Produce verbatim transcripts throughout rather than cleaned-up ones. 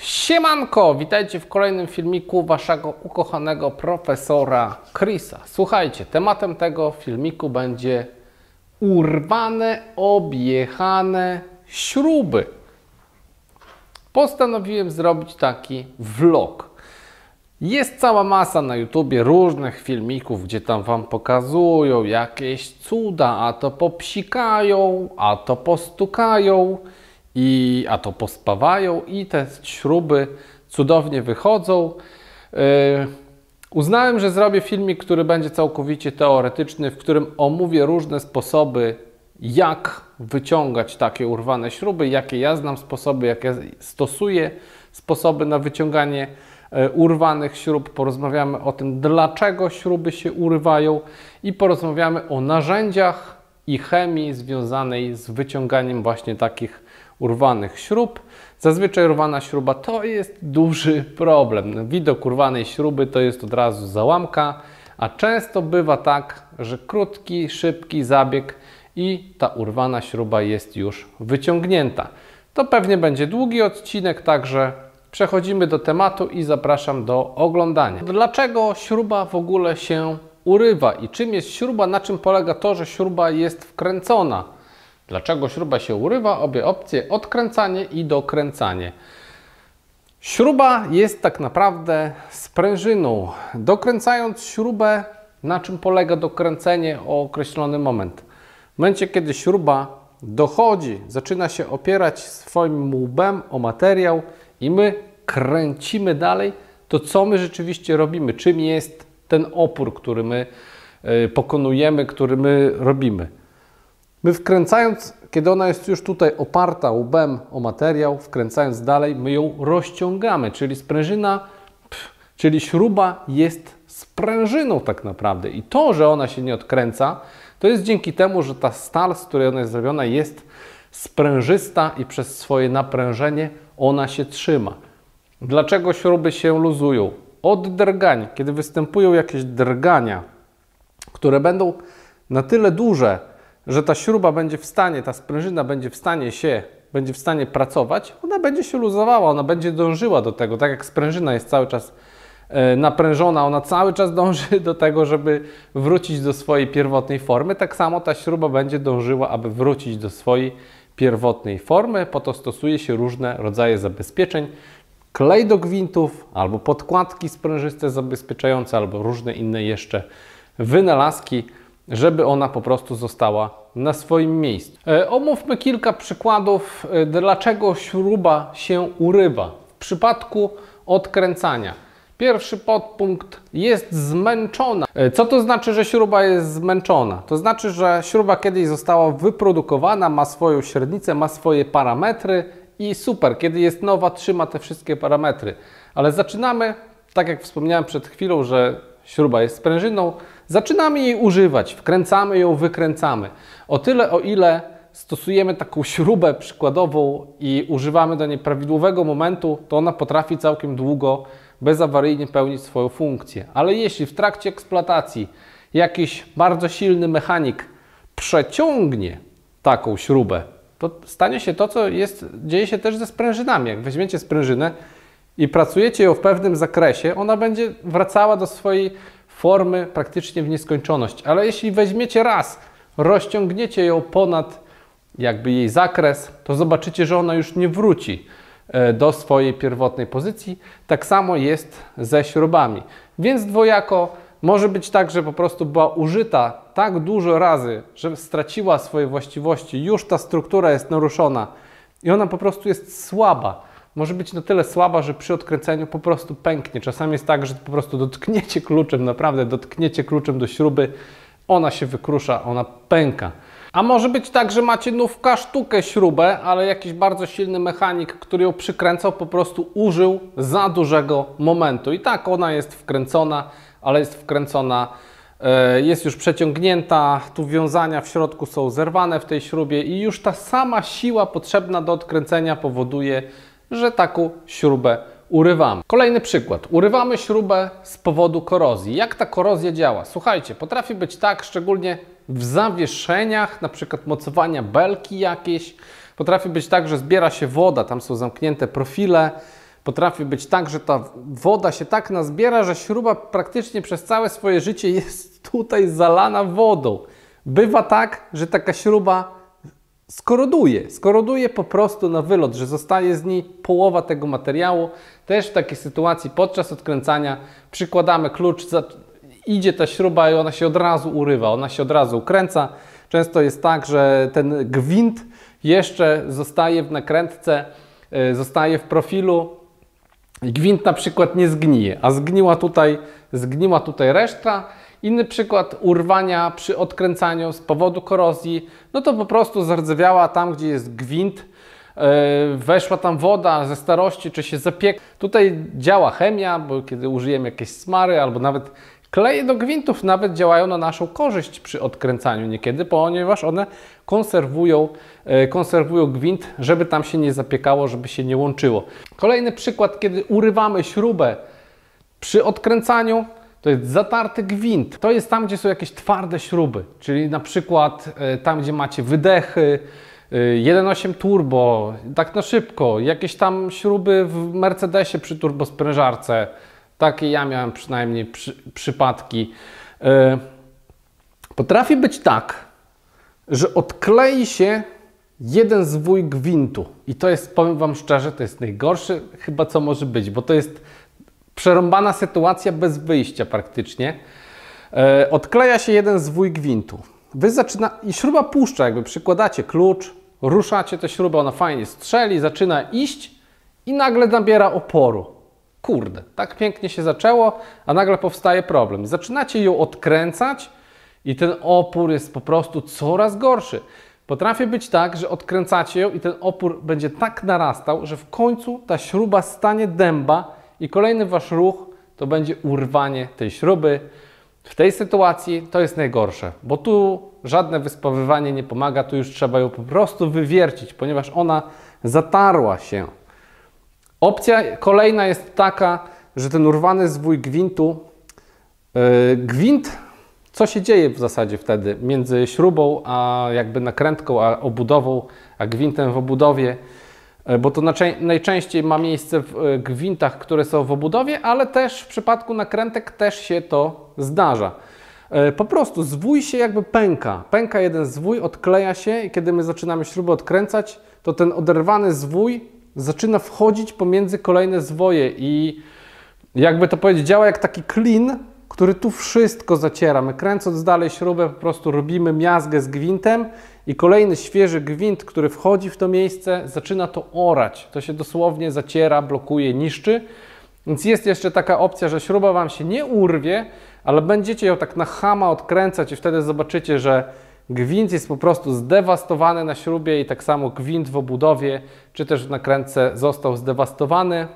Siemanko, witajcie w kolejnym filmiku waszego ukochanego profesora Chrisa. Słuchajcie, tematem tego filmiku będzie urwane, objechane śruby. Postanowiłem zrobić taki vlog. Jest cała masa na YouTubie różnych filmików, gdzie tam wam pokazują jakieś cuda, a to popsikają, a to postukają, i, a to pospawają i te śruby cudownie wychodzą. Yy, uznałem, że zrobię filmik, który będzie całkowicie teoretyczny, w którym omówię różne sposoby, jak wyciągać takie urwane śruby, jakie ja znam sposoby, jakie stosuję sposoby na wyciąganie yy, urwanych śrub. Porozmawiamy o tym, dlaczego śruby się urywają i porozmawiamy o narzędziach i chemii związanej z wyciąganiem właśnie takich urwanych śrub. Zazwyczaj urwana śruba to jest duży problem. Widok urwanej śruby to jest od razu załamka, a często bywa tak, że krótki, szybki zabieg i ta urwana śruba jest już wyciągnięta. To pewnie będzie długi odcinek, także przechodzimy do tematu i zapraszam do oglądania. Dlaczego śruba w ogóle się urywa i czym jest śruba, na czym polega to, że śruba jest wkręcona? Dlaczego śruba się urywa? Obie opcje: odkręcanie i dokręcanie. Śruba jest tak naprawdę sprężyną. Dokręcając śrubę, na czym polega dokręcenie o określony moment? W momencie, kiedy śruba dochodzi, zaczyna się opierać swoim łbem o materiał i my kręcimy dalej, to co my rzeczywiście robimy? Czym jest ten opór, który my pokonujemy, który my robimy? My wkręcając, kiedy ona jest już tutaj oparta łbem o materiał, wkręcając dalej, my ją rozciągamy, czyli sprężyna, pff, czyli śruba jest sprężyną tak naprawdę. I to, że ona się nie odkręca, to jest dzięki temu, że ta stal, z której ona jest zrobiona, jest sprężysta i przez swoje naprężenie ona się trzyma. Dlaczego śruby się luzują? Od drgań. Kiedy występują jakieś drgania, które będą na tyle duże, że ta śruba będzie w stanie, ta sprężyna będzie w stanie się, będzie w stanie pracować, ona będzie się luzowała, ona będzie dążyła do tego. Tak jak sprężyna jest cały czas e, naprężona, ona cały czas dąży do tego, żeby wrócić do swojej pierwotnej formy, tak samo ta śruba będzie dążyła, aby wrócić do swojej pierwotnej formy. Po to stosuje się różne rodzaje zabezpieczeń, klej do gwintów, albo podkładki sprężyste zabezpieczające, albo różne inne jeszcze wynalazki, żeby ona po prostu została na swoim miejscu. E, omówmy kilka przykładów, e, dlaczego śruba się urywa w przypadku odkręcania. Pierwszy podpunkt: jest zmęczona. E, co to znaczy, że śruba jest zmęczona? To znaczy, że śruba kiedyś została wyprodukowana, ma swoją średnicę, ma swoje parametry i super, kiedy jest nowa, trzyma te wszystkie parametry. Ale zaczynamy, tak jak wspomniałem przed chwilą, że śruba jest sprężyną, zaczynamy jej używać, wkręcamy ją, wykręcamy. O tyle, o ile stosujemy taką śrubę przykładową i używamy do niej prawidłowego momentu, to ona potrafi całkiem długo, bezawaryjnie pełnić swoją funkcję. Ale jeśli w trakcie eksploatacji jakiś bardzo silny mechanik przeciągnie taką śrubę, to stanie się to, co jest, dzieje się też ze sprężynami. Jak weźmiecie sprężynę i pracujecie ją w pewnym zakresie, ona będzie wracała do swojej formy praktycznie w nieskończoność. Ale jeśli weźmiecie raz, rozciągniecie ją ponad jakby jej zakres, to zobaczycie, że ona już nie wróci do swojej pierwotnej pozycji. Tak samo jest ze śrubami. Więc dwojako może być tak, że po prostu była użyta tak dużo razy, że straciła swoje właściwości, już ta struktura jest naruszona i ona po prostu jest słaba. Może być na tyle słaba, że przy odkręceniu po prostu pęknie. Czasami jest tak, że po prostu dotkniecie kluczem, naprawdę dotkniecie kluczem do śruby, ona się wykrusza, ona pęka. A może być tak, że macie nówka sztukę śrubę, ale jakiś bardzo silny mechanik, który ją przykręcał, po prostu użył za dużego momentu. I tak ona jest wkręcona, ale jest wkręcona, jest już przeciągnięta, tu wiązania w środku są zerwane w tej śrubie i już ta sama siła potrzebna do odkręcenia powoduje, że taką śrubę urywamy. Kolejny przykład. Urywamy śrubę z powodu korozji. Jak ta korozja działa? Słuchajcie, potrafi być tak, szczególnie w zawieszeniach, na przykład mocowania belki jakieś. Potrafi być tak, że zbiera się woda, tam są zamknięte profile, Potrafi być tak, że ta woda się tak nazbiera, że śruba praktycznie przez całe swoje życie jest tutaj zalana wodą. Bywa tak, że taka śruba skoroduje. Skoroduje po prostu na wylot, że zostaje z niej połowa tego materiału. Też w takiej sytuacji podczas odkręcania przykładamy klucz, za, idzie ta śruba i ona się od razu urywa, ona się od razu ukręca. Często jest tak, że ten gwint jeszcze zostaje w nakrętce, yy, zostaje w profilu i gwint na przykład nie zgnije, a zgniła tutaj, zgniła tutaj reszta. Inny przykład urwania przy odkręcaniu z powodu korozji, no to po prostu zardzewiała tam, gdzie jest gwint, yy, weszła tam woda ze starości, czy się zapiekła. Tutaj działa chemia, bo kiedy użyjemy jakieś smary albo nawet kleje do gwintów, nawet działają na naszą korzyść przy odkręcaniu niekiedy, ponieważ one konserwują, yy, konserwują gwint, żeby tam się nie zapiekało, żeby się nie łączyło. Kolejny przykład, kiedy urywamy śrubę przy odkręcaniu, to jest zatarty gwint. To jest tam, gdzie są jakieś twarde śruby, czyli na przykład y, tam, gdzie macie wydechy, y, jeden osiem turbo, tak na szybko, jakieś tam śruby w Mercedesie przy turbosprężarce. Takie ja miałem przynajmniej przy, przypadki. Y, potrafi być tak, że odklei się jeden zwój gwintu. I to jest, powiem Wam szczerze, to jest najgorsze chyba, co może być, bo to jest przerąbana sytuacja bez wyjścia praktycznie. E, odkleja się jeden zwój gwintu. Wy zaczyna, i śruba puszcza, jakby przykładacie klucz, ruszacie tę śrubę, ona fajnie strzeli, zaczyna iść i nagle nabiera oporu. Kurde, tak pięknie się zaczęło, a nagle powstaje problem. Zaczynacie ją odkręcać i ten opór jest po prostu coraz gorszy. Potrafi być tak, że odkręcacie ją i ten opór będzie tak narastał, że w końcu ta śruba stanie dęba i kolejny Wasz ruch to będzie urwanie tej śruby. W tej sytuacji to jest najgorsze, bo tu żadne wyspawywanie nie pomaga, tu już trzeba ją po prostu wywiercić, ponieważ ona zatarła się. Opcja kolejna jest taka, że ten urwany zwój gwintu, yy, gwint, co się dzieje w zasadzie wtedy między śrubą a jakby nakrętką, a obudową, a gwintem w obudowie, bo to najczęściej ma miejsce w gwintach, które są w obudowie, ale też w przypadku nakrętek też się to zdarza. Po prostu zwój się jakby pęka. Pęka jeden zwój, odkleja się i kiedy my zaczynamy śrubę odkręcać, to ten oderwany zwój zaczyna wchodzić pomiędzy kolejne zwoje i jakby to powiedzieć, działa jak taki klin, który tu wszystko zaciera. My kręcąc dalej śrubę po prostu robimy miazgę z gwintem i kolejny świeży gwint, który wchodzi w to miejsce, zaczyna to orać. To się dosłownie zaciera, blokuje, niszczy. Więc jest jeszcze taka opcja, że śruba Wam się nie urwie, ale będziecie ją tak na chama odkręcać i wtedy zobaczycie, że gwint jest po prostu zdewastowany na śrubie i tak samo gwint w obudowie, czy też w nakrętce został zdewastowany.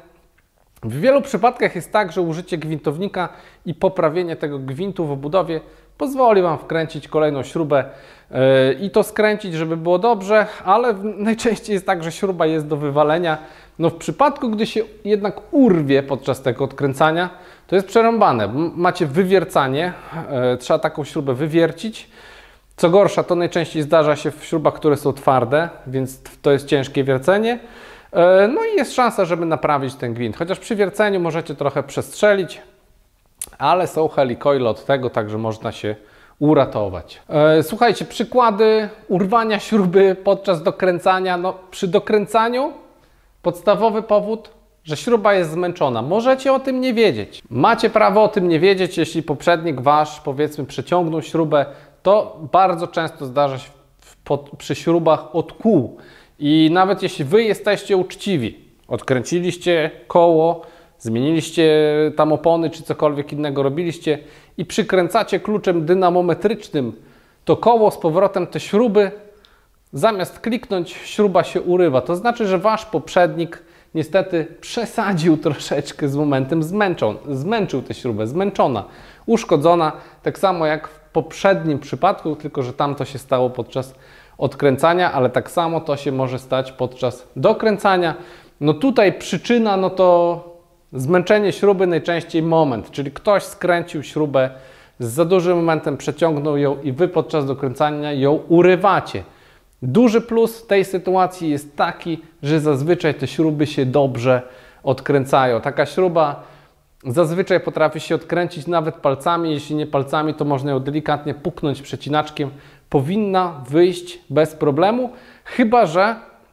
W wielu przypadkach jest tak, że użycie gwintownika i poprawienie tego gwintu w obudowie pozwoli Wam wkręcić kolejną śrubę yy, i to skręcić, żeby było dobrze, ale najczęściej jest tak, że śruba jest do wywalenia. No w przypadku, gdy się jednak urwie podczas tego odkręcania, to jest przerąbane. Macie wywiercanie, yy, trzeba taką śrubę wywiercić. Co gorsza, to najczęściej zdarza się w śrubach, które są twarde, więc to jest ciężkie wiercenie. No i jest szansa, żeby naprawić ten gwint. Chociaż przy wierceniu możecie trochę przestrzelić, ale są helicoile od tego, także można się uratować. Słuchajcie, przykłady urwania śruby podczas dokręcania. No, przy dokręcaniu podstawowy powód, że śruba jest zmęczona. Możecie o tym nie wiedzieć. Macie prawo o tym nie wiedzieć, jeśli poprzednik Wasz, powiedzmy, przeciągnął śrubę, to bardzo często zdarza się w, pod, przy śrubach od kół. I nawet jeśli Wy jesteście uczciwi, odkręciliście koło, zmieniliście tam opony czy cokolwiek innego robiliście i przykręcacie kluczem dynamometrycznym to koło z powrotem, te śruby, zamiast kliknąć, śruba się urywa. To znaczy, że Wasz poprzednik niestety przesadził troszeczkę z momentem, zmęczą, zmęczył tę śrubę, zmęczona, uszkodzona, tak samo jak w poprzednim przypadku, tylko że tam to się stało podczas odkręcania, ale tak samo to się może stać podczas dokręcania. No tutaj przyczyna, no to zmęczenie śruby, najczęściej moment, czyli ktoś skręcił śrubę z za dużym momentem, przeciągnął ją i Wy podczas dokręcania ją urywacie. Duży plus tej sytuacji jest taki, że zazwyczaj te śruby się dobrze odkręcają. Taka śruba zazwyczaj potrafi się odkręcić nawet palcami, jeśli nie palcami, to można ją delikatnie puknąć przecinaczkiem. Powinna wyjść bez problemu, chyba że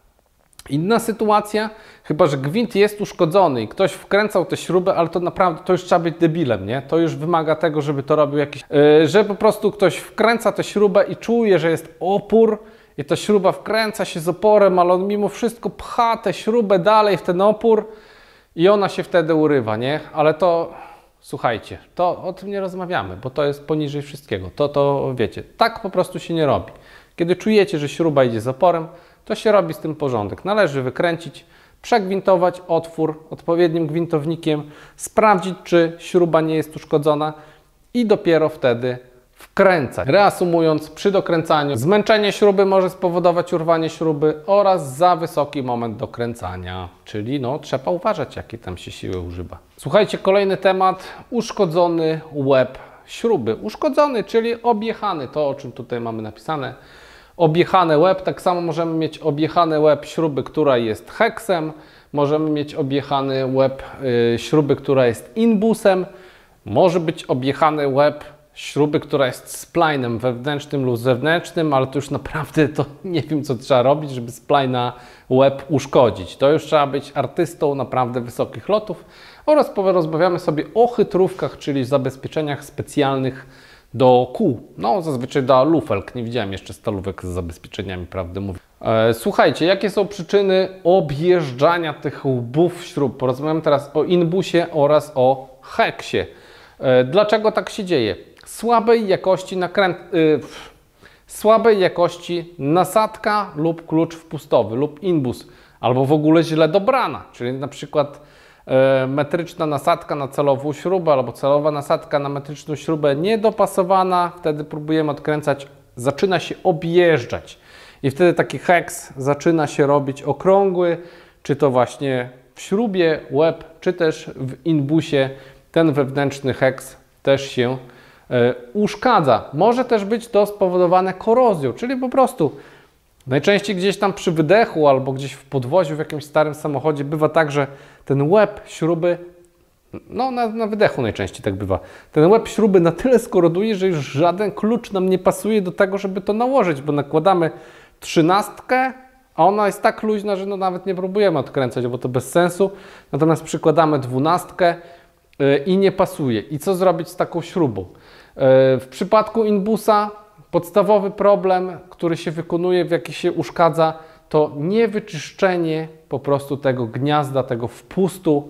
inna sytuacja, chyba że gwint jest uszkodzony i ktoś wkręcał tę śrubę, ale to naprawdę, to już trzeba być debilem, nie? To już wymaga tego, żeby to robił jakiś, yy, że po prostu ktoś wkręca tę śrubę i czuje, że jest opór i ta śruba wkręca się z oporem, ale on mimo wszystko pcha tę śrubę dalej w ten opór i ona się wtedy urywa, nie? Ale to, słuchajcie, to o tym nie rozmawiamy, bo to jest poniżej wszystkiego. To, to wiecie, tak po prostu się nie robi. Kiedy czujecie, że śruba idzie z oporem, to się robi z tym porządek. Należy wykręcić, przegwintować otwór odpowiednim gwintownikiem, sprawdzić, czy śruba nie jest uszkodzona i dopiero wtedy wkręcać. Reasumując, przy dokręcaniu zmęczenie śruby może spowodować urwanie śruby oraz za wysoki moment dokręcania, czyli no, trzeba uważać, jakie tam się siły używa. Słuchajcie, kolejny temat, uszkodzony łeb śruby. Uszkodzony, czyli objechany, to o czym tutaj mamy napisane. Objechany łeb, tak samo możemy mieć objechany łeb śruby, która jest heksem, możemy mieć objechany łeb y, śruby, która jest inbusem, może być objechany łeb śruby, która jest splinem wewnętrznym lub zewnętrznym, ale to już naprawdę to nie wiem, co trzeba robić, żeby splina łeb uszkodzić. To już trzeba być artystą naprawdę wysokich lotów oraz porozmawiamy sobie o chytrówkach, czyli zabezpieczeniach specjalnych do kół. No, zazwyczaj do lufelk. Nie widziałem jeszcze stalówek z zabezpieczeniami, prawdę mówię. E, słuchajcie, jakie są przyczyny objeżdżania tych łbów śrub? Porozmawiamy teraz o inbusie oraz o heksie. E, dlaczego tak się dzieje? Słabej jakości nakręt... Y, słabej jakości nasadka lub klucz wpustowy lub inbus, albo w ogóle źle dobrana, czyli na przykład y, metryczna nasadka na celową śrubę albo celowa nasadka na metryczną śrubę niedopasowana, wtedy próbujemy odkręcać, zaczyna się objeżdżać i wtedy taki heks zaczyna się robić okrągły, czy to właśnie w śrubie, łeb, czy też w inbusie ten wewnętrzny heks też się uszkadza. Może też być to spowodowane korozją, czyli po prostu najczęściej gdzieś tam przy wydechu albo gdzieś w podwoziu w jakimś starym samochodzie bywa tak, że ten łeb śruby, no na, na wydechu najczęściej tak bywa, ten łeb śruby na tyle skoroduje, że już żaden klucz nam nie pasuje do tego, żeby to nałożyć, bo nakładamy trzynastkę, a ona jest tak luźna, że no nawet nie próbujemy odkręcać, bo to bez sensu, natomiast przykładamy dwunastkę i nie pasuje. I co zrobić z taką śrubą? W przypadku inbusa podstawowy problem, który się wykonuje, w jaki się uszkadza, to niewyczyszczenie po prostu tego gniazda, tego wpustu,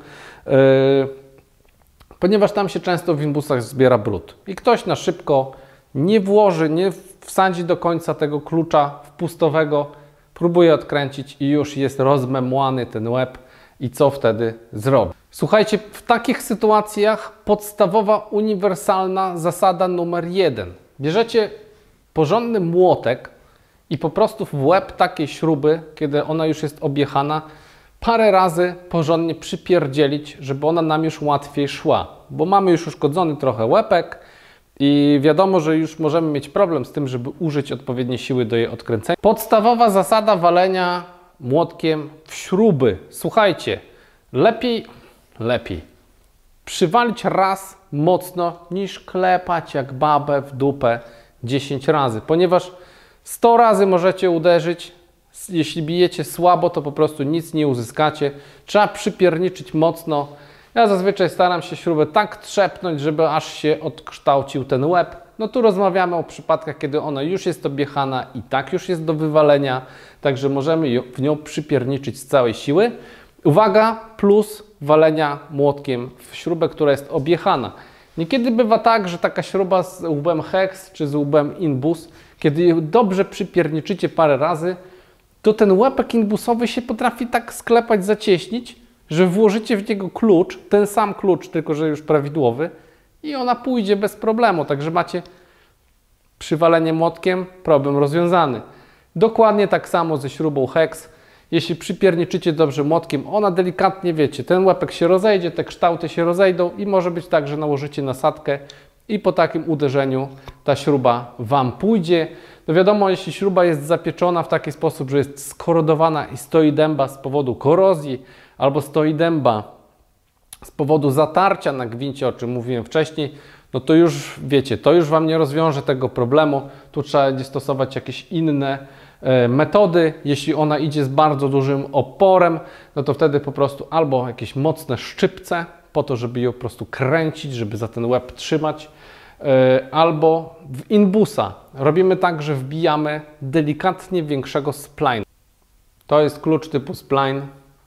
ponieważ tam się często w inbusach zbiera brud. I ktoś na szybko nie włoży, nie wsadzi do końca tego klucza wpustowego, próbuje odkręcić i już jest rozmemłany ten łeb. I co wtedy zrobić? Słuchajcie, w takich sytuacjach podstawowa, uniwersalna zasada numer jeden. Bierzecie porządny młotek i po prostu w łeb takiej śruby, kiedy ona już jest objechana, parę razy porządnie przypierdzielić, żeby ona nam już łatwiej szła. Bo mamy już uszkodzony trochę łepek i wiadomo, że już możemy mieć problem z tym, żeby użyć odpowiedniej siły do jej odkręcenia. Podstawowa zasada walenia młotkiem w śruby. Słuchajcie, lepiej, lepiej przywalić raz mocno niż klepać jak babę w dupę dziesięć razy, ponieważ sto razy możecie uderzyć, jeśli bijecie słabo, to po prostu nic nie uzyskacie. Trzeba przypierniczyć mocno. Ja zazwyczaj staram się śrubę tak trzepnąć, żeby aż się odkształcił ten łeb. No tu rozmawiamy o przypadkach, kiedy ona już jest objechana i tak już jest do wywalenia, także możemy w nią przypierniczyć z całej siły. Uwaga, plus walenia młotkiem w śrubę, która jest objechana. Niekiedy bywa tak, że taka śruba z łbem hex czy z łbem inbus, kiedy ją dobrze przypierniczycie parę razy, to ten łepek inbusowy się potrafi tak sklepać, zacieśnić, że włożycie w niego klucz, ten sam klucz, tylko że już prawidłowy, i ona pójdzie bez problemu. Także macie przywalenie młotkiem, problem rozwiązany. Dokładnie tak samo ze śrubą hex. Jeśli przypierniczycie dobrze młotkiem, ona delikatnie, wiecie, ten łepek się rozejdzie, te kształty się rozejdą i może być tak, że nałożycie nasadkę i po takim uderzeniu ta śruba Wam pójdzie. No wiadomo, jeśli śruba jest zapieczona w taki sposób, że jest skorodowana i stoi dęba z powodu korozji albo stoi dęba z powodu zatarcia na gwincie, o czym mówiłem wcześniej, no to już wiecie, to już Wam nie rozwiąże tego problemu. Tu trzeba będzie stosować jakieś inne e, metody. Jeśli ona idzie z bardzo dużym oporem, no to wtedy po prostu albo jakieś mocne szczypce, po to, żeby ją po prostu kręcić, żeby za ten łeb trzymać, e, albo w inbusa. Robimy tak, że wbijamy delikatnie większego splina. To jest klucz typu spline.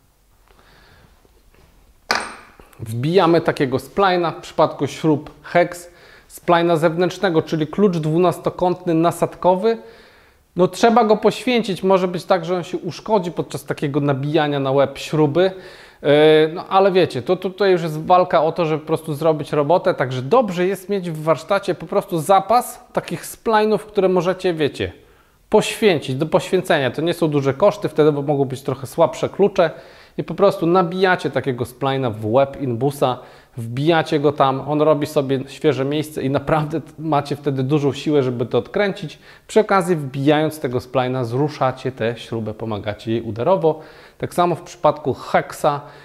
Wbijamy takiego splina, w przypadku śrub hex, splina zewnętrznego, czyli klucz dwunastokątny nasadkowy. No trzeba go poświęcić, może być tak, że on się uszkodzi podczas takiego nabijania na łeb śruby. Yy, no ale wiecie, to tutaj już jest walka o to, żeby po prostu zrobić robotę, także dobrze jest mieć w warsztacie po prostu zapas takich splinów, które możecie, wiecie, poświęcić, do poświęcenia. To nie są duże koszty, wtedy mogą być trochę słabsze klucze i po prostu nabijacie takiego splina w łeb inbusa, wbijacie go tam, on robi sobie świeże miejsce i naprawdę macie wtedy dużą siłę, żeby to odkręcić. Przy okazji wbijając tego splina zruszacie tę śrubę, pomagacie jej uderowo. Tak samo w przypadku hexa,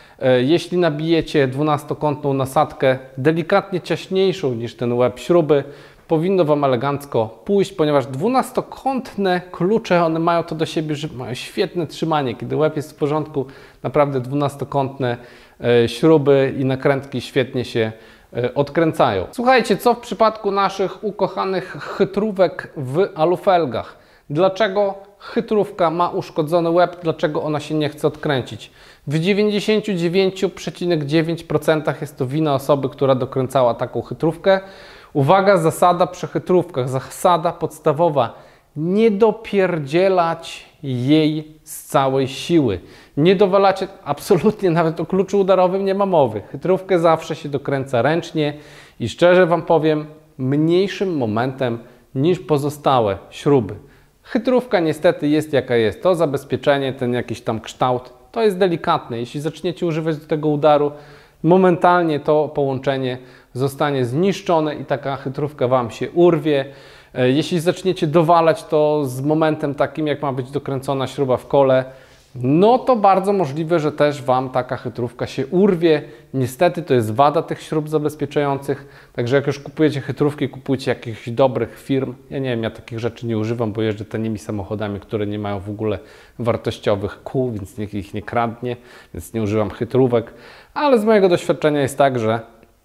jeśli nabijecie dwunastokątną nasadkę delikatnie ciaśniejszą niż ten łeb śruby, powinno Wam elegancko pójść, ponieważ dwunastokątne klucze, one mają to do siebie, że mają świetne trzymanie. Kiedy łeb jest w porządku, naprawdę dwunastokątne e, śruby i nakrętki świetnie się e, odkręcają. Słuchajcie, co w przypadku naszych ukochanych chytrówek w alufelgach? Dlaczego chytrówka ma uszkodzony łeb? Dlaczego ona się nie chce odkręcić? W dziewięćdziesięciu dziewięciu przecinek dziewięć procent jest to wina osoby, która dokręcała taką chytrówkę. Uwaga, zasada przy chytrówkach, zasada podstawowa, nie dopierdzielać jej z całej siły. Nie dowalacie, absolutnie nawet o kluczu udarowym nie ma mowy. Chytrówkę zawsze się dokręca ręcznie i szczerze Wam powiem, mniejszym momentem niż pozostałe śruby. Chytrówka niestety jest jaka jest. To zabezpieczenie, ten jakiś tam kształt, to jest delikatne. Jeśli zaczniecie używać do tego udaru, momentalnie to połączenie zostanie zniszczone i taka chytrówka Wam się urwie. Jeśli zaczniecie dowalać to z momentem takim, jak ma być dokręcona śruba w kole, no to bardzo możliwe, że też Wam taka chytrówka się urwie. Niestety to jest wada tych śrub zabezpieczających, także jak już kupujecie chytrówki, kupujcie jakichś dobrych firm. Ja nie wiem, ja takich rzeczy nie używam, bo jeżdżę tanimi samochodami, które nie mają w ogóle wartościowych kół, więc nikt ich nie kradnie, więc nie używam chytrówek. Ale z mojego doświadczenia jest tak, że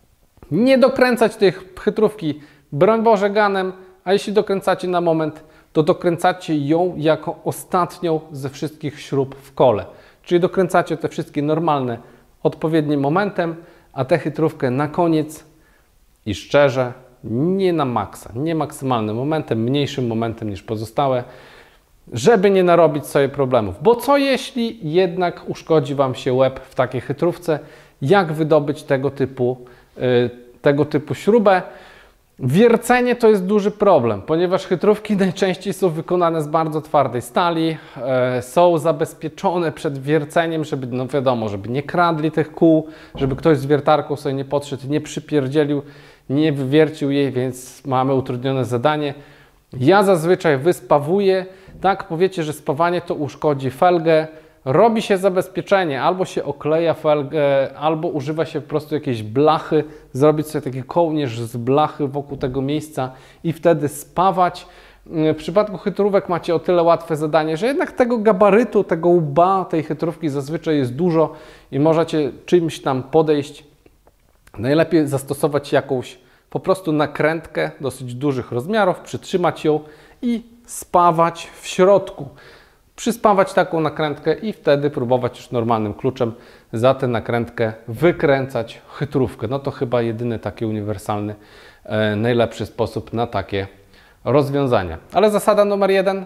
nie dokręcać tej chytrówki, broń Boże, ganem, a jeśli dokręcacie na moment, to dokręcacie ją jako ostatnią ze wszystkich śrub w kole. Czyli dokręcacie te wszystkie normalne, odpowiednim momentem, a tę chytrówkę na koniec i szczerze, nie na maksa, nie maksymalnym momentem, mniejszym momentem niż pozostałe, żeby nie narobić sobie problemów. Bo co jeśli jednak uszkodzi Wam się łeb w takiej chytrówce? Jak wydobyć tego typu, yy, tego typu śrubę? Wiercenie to jest duży problem, ponieważ chytrówki najczęściej są wykonane z bardzo twardej stali, e, są zabezpieczone przed wierceniem, żeby, no wiadomo, żeby nie kradli tych kół, żeby ktoś z wiertarką sobie nie podszedł, nie przypierdzielił, nie wywiercił jej, więc mamy utrudnione zadanie. Ja zazwyczaj wyspawuję, tak, powiecie, że spawanie to uszkodzi felgę, robi się zabezpieczenie, albo się okleja felgę, albo używa się po prostu jakiejś blachy, zrobić sobie taki kołnierz z blachy wokół tego miejsca i wtedy spawać. W przypadku chytrówek macie o tyle łatwe zadanie, że jednak tego gabarytu, tego łba tej chytrówki zazwyczaj jest dużo i możecie czymś tam podejść. Najlepiej zastosować jakąś po prostu nakrętkę dosyć dużych rozmiarów, przytrzymać ją i spawać w środku. Przyspawać taką nakrętkę i wtedy próbować już normalnym kluczem za tę nakrętkę wykręcać chytrówkę. No to chyba jedyny taki uniwersalny, e, najlepszy sposób na takie rozwiązania. Ale zasada numer jeden,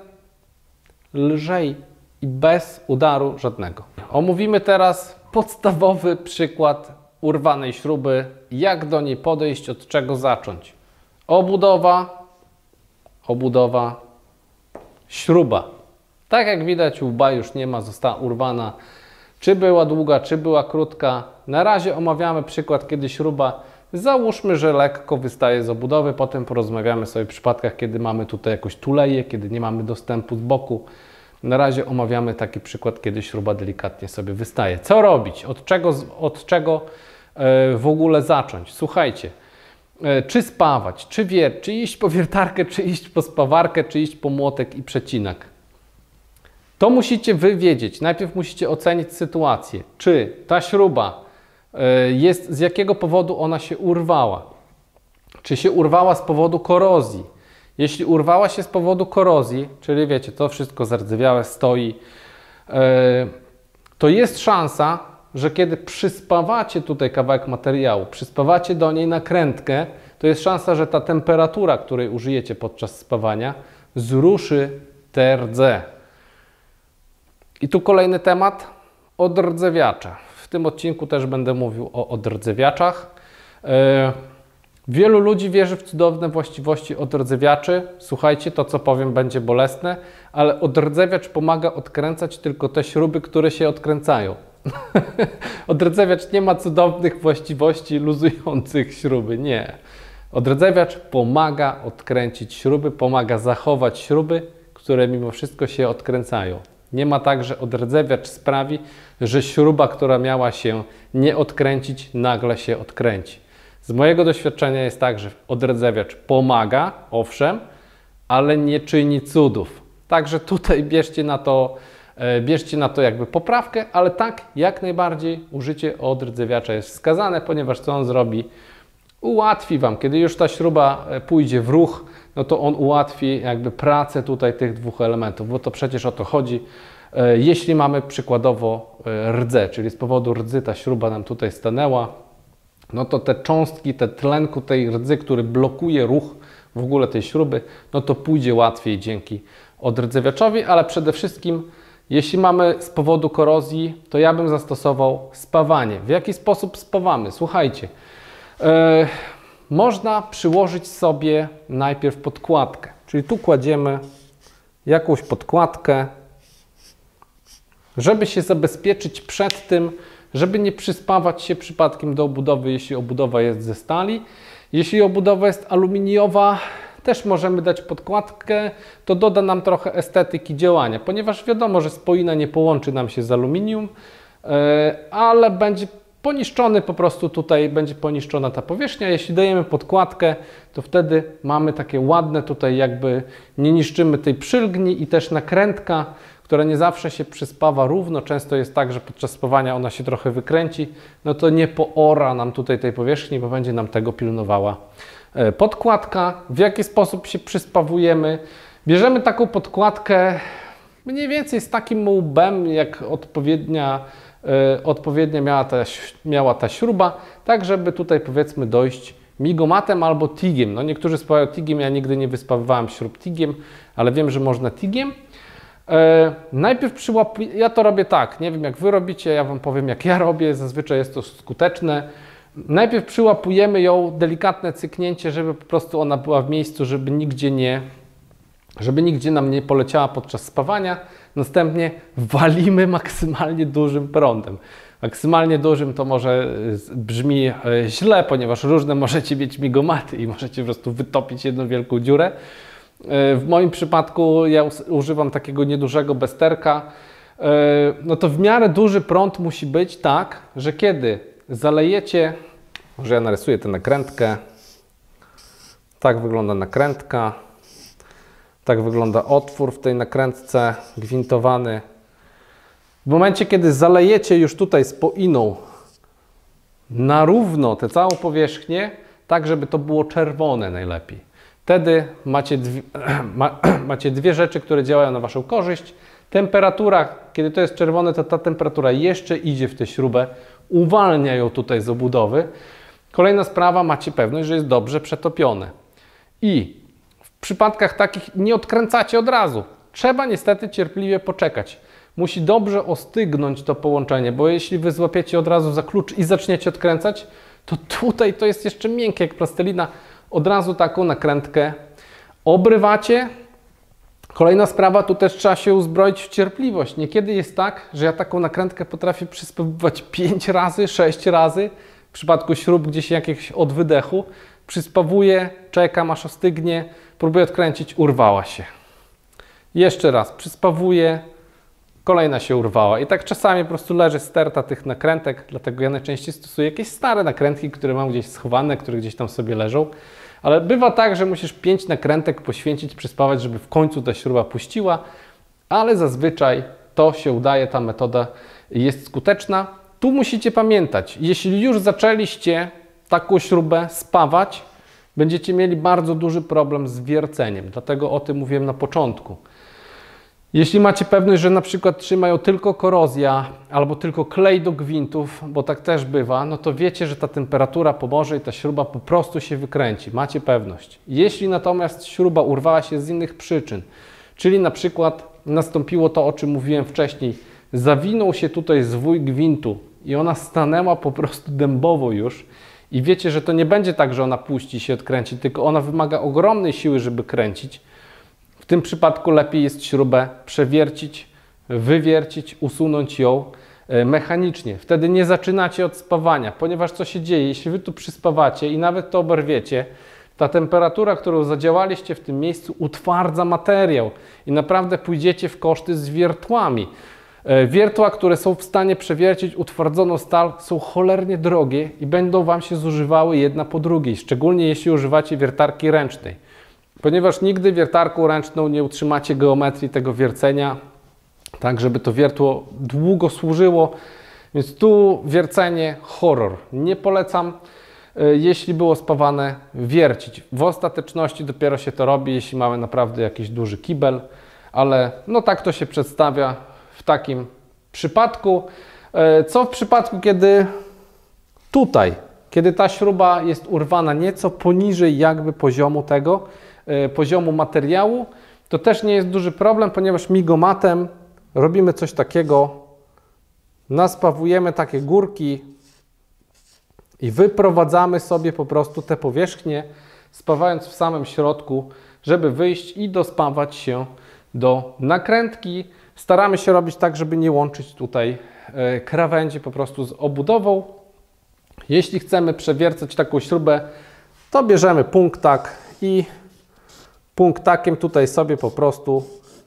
lżej i bez udaru żadnego. Omówimy teraz podstawowy przykład urwanej śruby, jak do niej podejść, od czego zacząć. Obudowa, obudowa, śruba. Tak jak widać, łba już nie ma, została urwana. Czy była długa, czy była krótka. Na razie omawiamy przykład, kiedy śruba, załóżmy, że lekko wystaje z obudowy. Potem porozmawiamy sobie o przypadkach, kiedy mamy tutaj jakąś tuleję, kiedy nie mamy dostępu z boku. Na razie omawiamy taki przykład, kiedy śruba delikatnie sobie wystaje. Co robić? Od czego, od czego w ogóle zacząć? Słuchajcie, czy spawać, czy wierć, czy iść po wiertarkę, czy iść po spawarkę, czy iść po młotek i przecinak. To musicie wy wiedzieć. Najpierw musicie ocenić sytuację. Czy ta śruba jest, z jakiego powodu ona się urwała? Czy się urwała z powodu korozji? Jeśli urwała się z powodu korozji, czyli wiecie, to wszystko zardzewiałe stoi, to jest szansa, że kiedy przyspawacie tutaj kawałek materiału, przyspawacie do niej nakrętkę, to jest szansa, że ta temperatura, której użyjecie podczas spawania, zruszy te rdze. I tu kolejny temat, odrdzewiacze. W tym odcinku też będę mówił o odrdzewiaczach. Wielu ludzi wierzy w cudowne właściwości odrdzewiaczy. Słuchajcie, to co powiem będzie bolesne, ale odrdzewiacz pomaga odkręcać tylko te śruby, które się odkręcają. Odrdzewiacz nie ma cudownych właściwości luzujących śruby, nie. Odrdzewiacz pomaga odkręcić śruby, pomaga zachować śruby, które mimo wszystko się odkręcają. Nie ma tak, że odrdzewiacz sprawi, że śruba, która miała się nie odkręcić, nagle się odkręci. Z mojego doświadczenia jest tak, że odrdzewiacz pomaga, owszem, ale nie czyni cudów. Także tutaj bierzcie na to, bierzcie na to jakby poprawkę, ale tak, jak najbardziej użycie odrdzewiacza jest wskazane, ponieważ co on zrobi? Ułatwi Wam, kiedy już ta śruba pójdzie w ruch, no to on ułatwi jakby pracę tutaj tych dwóch elementów, bo to przecież o to chodzi. Jeśli mamy przykładowo rdzę, czyli z powodu rdzy ta śruba nam tutaj stanęła, no to te cząstki, te tlenku tej rdzy, który blokuje ruch w ogóle tej śruby, no to pójdzie łatwiej dzięki odrdzewiaczowi, ale przede wszystkim jeśli mamy z powodu korozji, to ja bym zastosował spawanie. W jaki sposób spawamy? Słuchajcie, yy, można przyłożyć sobie najpierw podkładkę, czyli tu kładziemy jakąś podkładkę, żeby się zabezpieczyć przed tym, żeby nie przyspawać się przypadkiem do obudowy, jeśli obudowa jest ze stali. Jeśli obudowa jest aluminiowa, też możemy dać podkładkę, to doda nam trochę estetyki działania, ponieważ wiadomo, że spoina nie połączy nam się z aluminium, ale będzie poniszczony po prostu tutaj, będzie poniszczona ta powierzchnia. Jeśli dajemy podkładkę, to wtedy mamy takie ładne tutaj jakby nie niszczymy tej przylgni i też nakrętka, która nie zawsze się przyspawa równo. Często jest tak, że podczas spawania ona się trochę wykręci, no to nie poora nam tutaj tej powierzchni, bo będzie nam tego pilnowała podkładka. W jaki sposób się przyspawujemy? Bierzemy taką podkładkę mniej więcej z takim łbem, jak odpowiednia, yy, odpowiednia miała ta, miała ta śruba, tak żeby tutaj powiedzmy dojść migomatem albo tigiem. No niektórzy spawają tigiem, ja nigdy nie wyspawowałem śrub tigiem, ale wiem, że można tigiem. E, najpierw przyłapuję, ja to robię tak, nie wiem jak Wy robicie, ja Wam powiem jak ja robię, zazwyczaj jest to skuteczne. Najpierw przyłapujemy ją, delikatne cyknięcie, żeby po prostu ona była w miejscu, żeby nigdzie nie, żeby nigdzie nam nie poleciała podczas spawania. Następnie walimy maksymalnie dużym prądem. Maksymalnie dużym to może brzmi źle, ponieważ różne możecie mieć migomaty i możecie po prostu wytopić jedną wielką dziurę. W moim przypadku ja używam takiego niedużego besterka. No to w miarę duży prąd musi być tak, że kiedy zalejecie, może ja narysuję tę nakrętkę, tak wygląda nakrętka, tak wygląda otwór w tej nakrętce gwintowany. W momencie, kiedy zalejecie już tutaj spoiną na równo tę całą powierzchnię, tak żeby to było czerwone najlepiej. Wtedy macie dwie, ma, macie dwie rzeczy, które działają na Waszą korzyść. Temperatura, kiedy to jest czerwone, to ta temperatura jeszcze idzie w tę śrubę, uwalnia ją tutaj z obudowy. Kolejna sprawa, macie pewność, że jest dobrze przetopione. I w przypadkach takich nie odkręcacie od razu. Trzeba niestety cierpliwie poczekać. Musi dobrze ostygnąć to połączenie, bo jeśli Wy złapiecie od razu za klucz i zaczniecie odkręcać, to tutaj to jest jeszcze miękkie jak plastelina. Od razu taką nakrętkę obrywacie. Kolejna sprawa, tu też trzeba się uzbroić w cierpliwość. Niekiedy jest tak, że ja taką nakrętkę potrafię przyspawywać pięć razy, sześć razy. W przypadku śrub gdzieś jakiegoś od wydechu. Przyspawuję, czekam aż ostygnie, próbuję odkręcić, urwała się. Jeszcze raz, przyspawuję, kolejna się urwała. I tak czasami po prostu leży sterta tych nakrętek, dlatego ja najczęściej stosuję jakieś stare nakrętki, które mam gdzieś schowane, które gdzieś tam sobie leżą. Ale bywa tak, że musisz pięć nakrętek poświęcić, przyspawać, żeby w końcu ta śruba puściła, ale zazwyczaj to się udaje, ta metoda jest skuteczna. Tu musicie pamiętać, jeśli już zaczęliście taką śrubę spawać, będziecie mieli bardzo duży problem z wierceniem, dlatego o tym mówiłem na początku. Jeśli macie pewność, że na przykład trzymają tylko korozja albo tylko klej do gwintów, bo tak też bywa, no to wiecie, że ta temperatura pomoże i ta śruba po prostu się wykręci. Macie pewność. Jeśli natomiast śruba urwała się z innych przyczyn, czyli na przykład nastąpiło to, o czym mówiłem wcześniej, zawinął się tutaj zwój gwintu i ona stanęła po prostu dębowo już i wiecie, że to nie będzie tak, że ona puści się, odkręci, tylko ona wymaga ogromnej siły, żeby kręcić. W tym przypadku lepiej jest śrubę przewiercić, wywiercić, usunąć ją mechanicznie. Wtedy nie zaczynacie od spawania, ponieważ co się dzieje? Jeśli Wy tu przyspawacie i nawet to oberwiecie, ta temperatura, którą zadziałaliście w tym miejscu, utwardza materiał i naprawdę pójdziecie w koszty z wiertłami. Wiertła, które są w stanie przewiercić utwardzoną stal, są cholernie drogie i będą Wam się zużywały jedna po drugiej, szczególnie jeśli używacie wiertarki ręcznej. Ponieważ nigdy wiertarką ręczną nie utrzymacie geometrii tego wiercenia, tak żeby to wiertło długo służyło, więc tu wiercenie horror. Nie polecam, jeśli było spawane, wiercić. W ostateczności dopiero się to robi, jeśli mamy naprawdę jakiś duży kibel, ale no tak to się przedstawia w takim przypadku. Co w przypadku, kiedy tutaj, kiedy ta śruba jest urwana nieco poniżej jakby poziomu tego, poziomu materiału, to też nie jest duży problem, ponieważ migomatem robimy coś takiego, naspawujemy takie górki i wyprowadzamy sobie po prostu te powierzchnie, spawając w samym środku, żeby wyjść i dospawać się do nakrętki. Staramy się robić tak, żeby nie łączyć tutaj krawędzi po prostu z obudową. Jeśli chcemy przewiercać taką śrubę, to bierzemy punktak i punktakiem tutaj sobie po prostu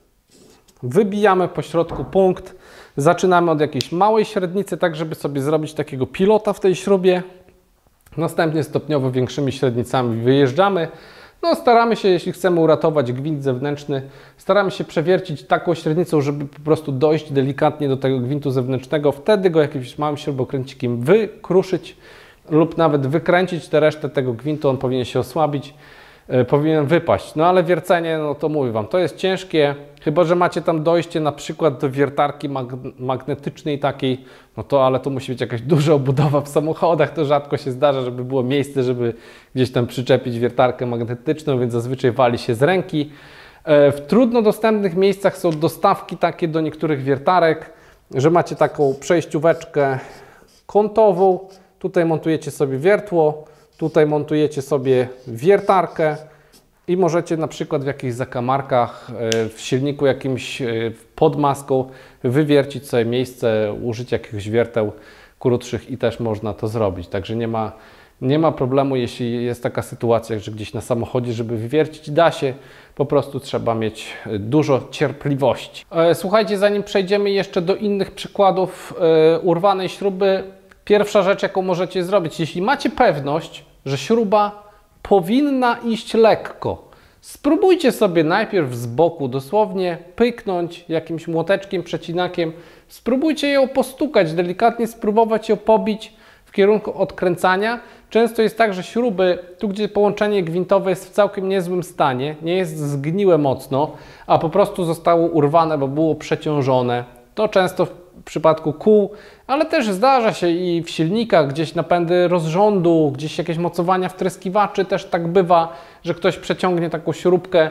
wybijamy po środku punkt. Zaczynamy od jakiejś małej średnicy, tak żeby sobie zrobić takiego pilota w tej śrubie. Następnie stopniowo większymi średnicami wyjeżdżamy. No, staramy się, jeśli chcemy uratować gwint zewnętrzny, staramy się przewiercić taką średnicą, żeby po prostu dojść delikatnie do tego gwintu zewnętrznego. Wtedy go jakimś małym śrubokręcikiem wykruszyć lub nawet wykręcić tę resztę tego gwintu. On powinien się osłabić, yy, powinien wypaść. No ale wiercenie, no to mówię Wam, to jest ciężkie. Chyba że macie tam dojście na przykład do wiertarki mag magnetycznej takiej, no to ale to musi być jakaś duża obudowa w samochodach. To rzadko się zdarza, żeby było miejsce, żeby gdzieś tam przyczepić wiertarkę magnetyczną, więc zazwyczaj wali się z ręki. W trudno dostępnych miejscach są dostawki takie do niektórych wiertarek, że macie taką przejścióweczkę kątową. Tutaj montujecie sobie wiertło, tutaj montujecie sobie wiertarkę. I możecie na przykład w jakichś zakamarkach, w silniku jakimś pod maską wywiercić sobie miejsce, użyć jakiegoś wierteł krótszych i też można to zrobić. Także nie ma, nie ma problemu, jeśli jest taka sytuacja, że gdzieś na samochodzie, żeby wywiercić, da się. Po prostu trzeba mieć dużo cierpliwości. Słuchajcie, zanim przejdziemy jeszcze do innych przykładów urwanej śruby, pierwsza rzecz, jaką możecie zrobić, jeśli macie pewność, że śruba powinna iść lekko. Spróbujcie sobie najpierw z boku dosłownie pyknąć jakimś młoteczkiem, przecinakiem. Spróbujcie ją postukać, delikatnie spróbować ją pobić w kierunku odkręcania. Często jest tak, że śruby, tu gdzie połączenie gwintowe jest w całkiem niezłym stanie, nie jest zgniłe mocno, a po prostu zostało urwane, bo było przeciążone. To często w przypadku kół, ale też zdarza się i w silnikach, gdzieś napędy rozrządu, gdzieś jakieś mocowania wtryskiwaczy, też tak bywa, że ktoś przeciągnie taką śrubkę.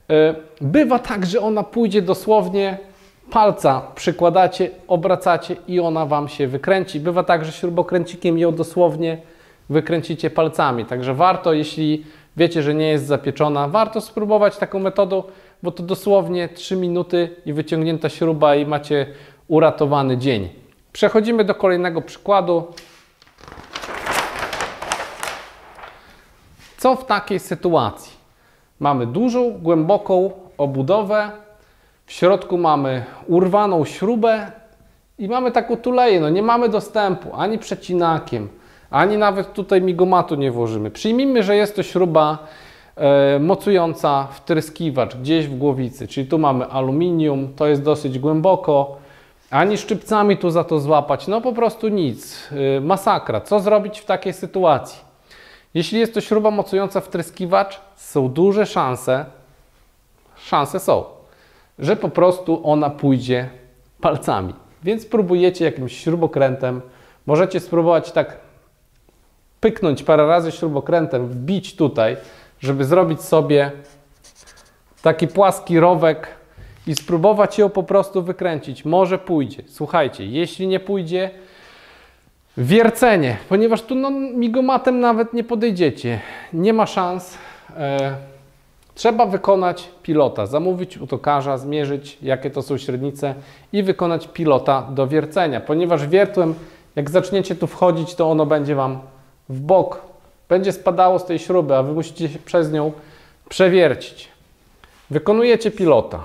Bywa tak, że ona pójdzie dosłownie, palca przykładacie, obracacie i ona Wam się wykręci. Bywa tak, że śrubokręcikiem ją dosłownie wykręcicie palcami. Także warto, jeśli wiecie, że nie jest zapieczona, warto spróbować taką metodą, bo to dosłownie trzy minuty i wyciągnięta śruba i macie uratowany dzień. Przechodzimy do kolejnego przykładu. Co w takiej sytuacji? Mamy dużą, głęboką obudowę. W środku mamy urwaną śrubę i mamy taką tuleję. No nie mamy dostępu ani przecinakiem, ani nawet tutaj migomatu nie włożymy. Przyjmijmy, że jest to śruba e, mocująca wtryskiwacz gdzieś w głowicy, czyli tu mamy aluminium, to jest dosyć głęboko, ani szczypcami tu za to złapać, no po prostu nic. E, masakra. Co zrobić w takiej sytuacji? Jeśli jest to śruba mocująca wtryskiwacz, są duże szanse, szanse są, że po prostu ona pójdzie palcami. Więc próbujecie jakimś śrubokrętem, możecie spróbować tak pyknąć parę razy śrubokrętem, wbić tutaj, żeby zrobić sobie taki płaski rowek i spróbować ją po prostu wykręcić. Może pójdzie. Słuchajcie, jeśli nie pójdzie, wiercenie, ponieważ tu no, migomatem nawet nie podejdziecie. Nie ma szans. E, trzeba wykonać pilota, zamówić u tokarza, zmierzyć jakie to są średnice i wykonać pilota do wiercenia, ponieważ wiertłem, jak zaczniecie tu wchodzić, to ono będzie Wam w bok, będzie spadało z tej śruby, a Wy musicie się przez nią przewiercić. Wykonujecie pilota.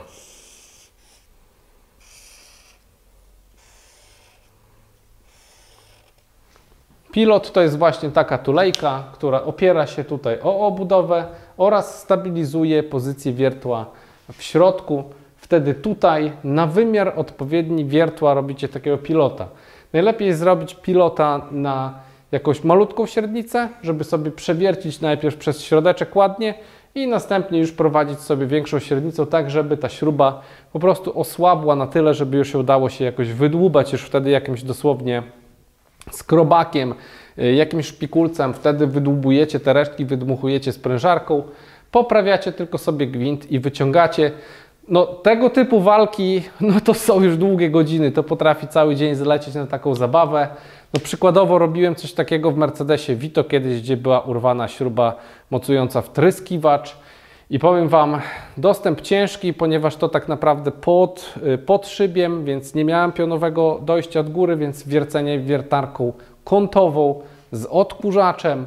Pilot to jest właśnie taka tulejka, która opiera się tutaj o obudowę oraz stabilizuje pozycję wiertła w środku. Wtedy tutaj na wymiar odpowiedni wiertła robicie takiego pilota. Najlepiej jest zrobić pilota na jakąś malutką średnicę, żeby sobie przewiercić najpierw przez środeczek ładnie i następnie już prowadzić sobie większą średnicą, tak żeby ta śruba po prostu osłabła na tyle, żeby już się udało się jakoś wydłubać już wtedy jakimś dosłownie skrobakiem, jakimś szpikulcem, wtedy wydłubujecie te resztki, wydmuchujecie sprężarką, poprawiacie tylko sobie gwint i wyciągacie. No tego typu walki, no to są już długie godziny, to potrafi cały dzień zlecieć na taką zabawę. No przykładowo robiłem coś takiego w Mercedesie Vito kiedyś, gdzie była urwana śruba mocująca wtryskiwacz i powiem Wam, dostęp ciężki, ponieważ to tak naprawdę pod, pod szybiem, więc nie miałem pionowego dojścia od góry, więc wiercenie wiertarką kątową z odkurzaczem.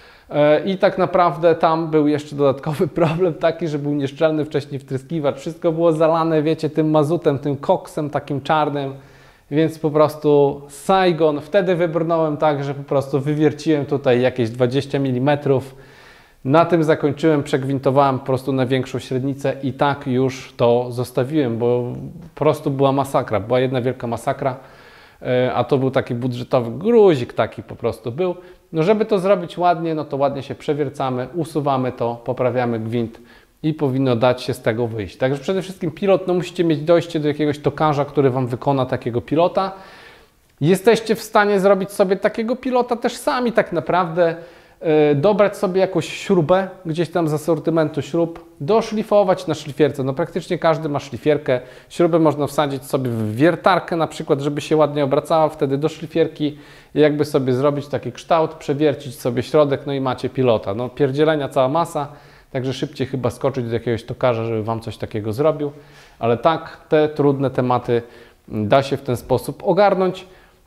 I tak naprawdę tam był jeszcze dodatkowy problem taki, że był nieszczelny wcześniej wtryskiwacz. Wszystko było zalane, wiecie, tym mazutem, tym koksem takim czarnym, więc po prostu Saigon. Wtedy wybrnąłem tak, że po prostu wywierciłem tutaj jakieś dwadzieścia milimetrów. Na tym zakończyłem, przegwintowałem po prostu na większą średnicę i tak już to zostawiłem, bo po prostu była masakra, była jedna wielka masakra, a to był taki budżetowy gruzik, taki po prostu był. No żeby to zrobić ładnie, no to ładnie się przewiercamy, usuwamy to, poprawiamy gwint i powinno dać się z tego wyjść. Także przede wszystkim pilot, no musicie mieć dojście do jakiegoś tokarza, który Wam wykona takiego pilota. Jesteście w stanie zrobić sobie takiego pilota też sami tak naprawdę, yy, dobrać sobie jakąś śrubę gdzieś tam z asortymentu śrub, doszlifować na szlifierce. No praktycznie każdy ma szlifierkę. Śrubę można wsadzić sobie w wiertarkę na przykład, żeby się ładnie obracała, wtedy do szlifierki i jakby sobie zrobić taki kształt, przewiercić sobie środek, no i macie pilota. No pierdzielenia cała masa, także szybciej chyba skoczyć do jakiegoś tokarza, żeby Wam coś takiego zrobił. Ale tak, te trudne tematy da się w ten sposób ogarnąć.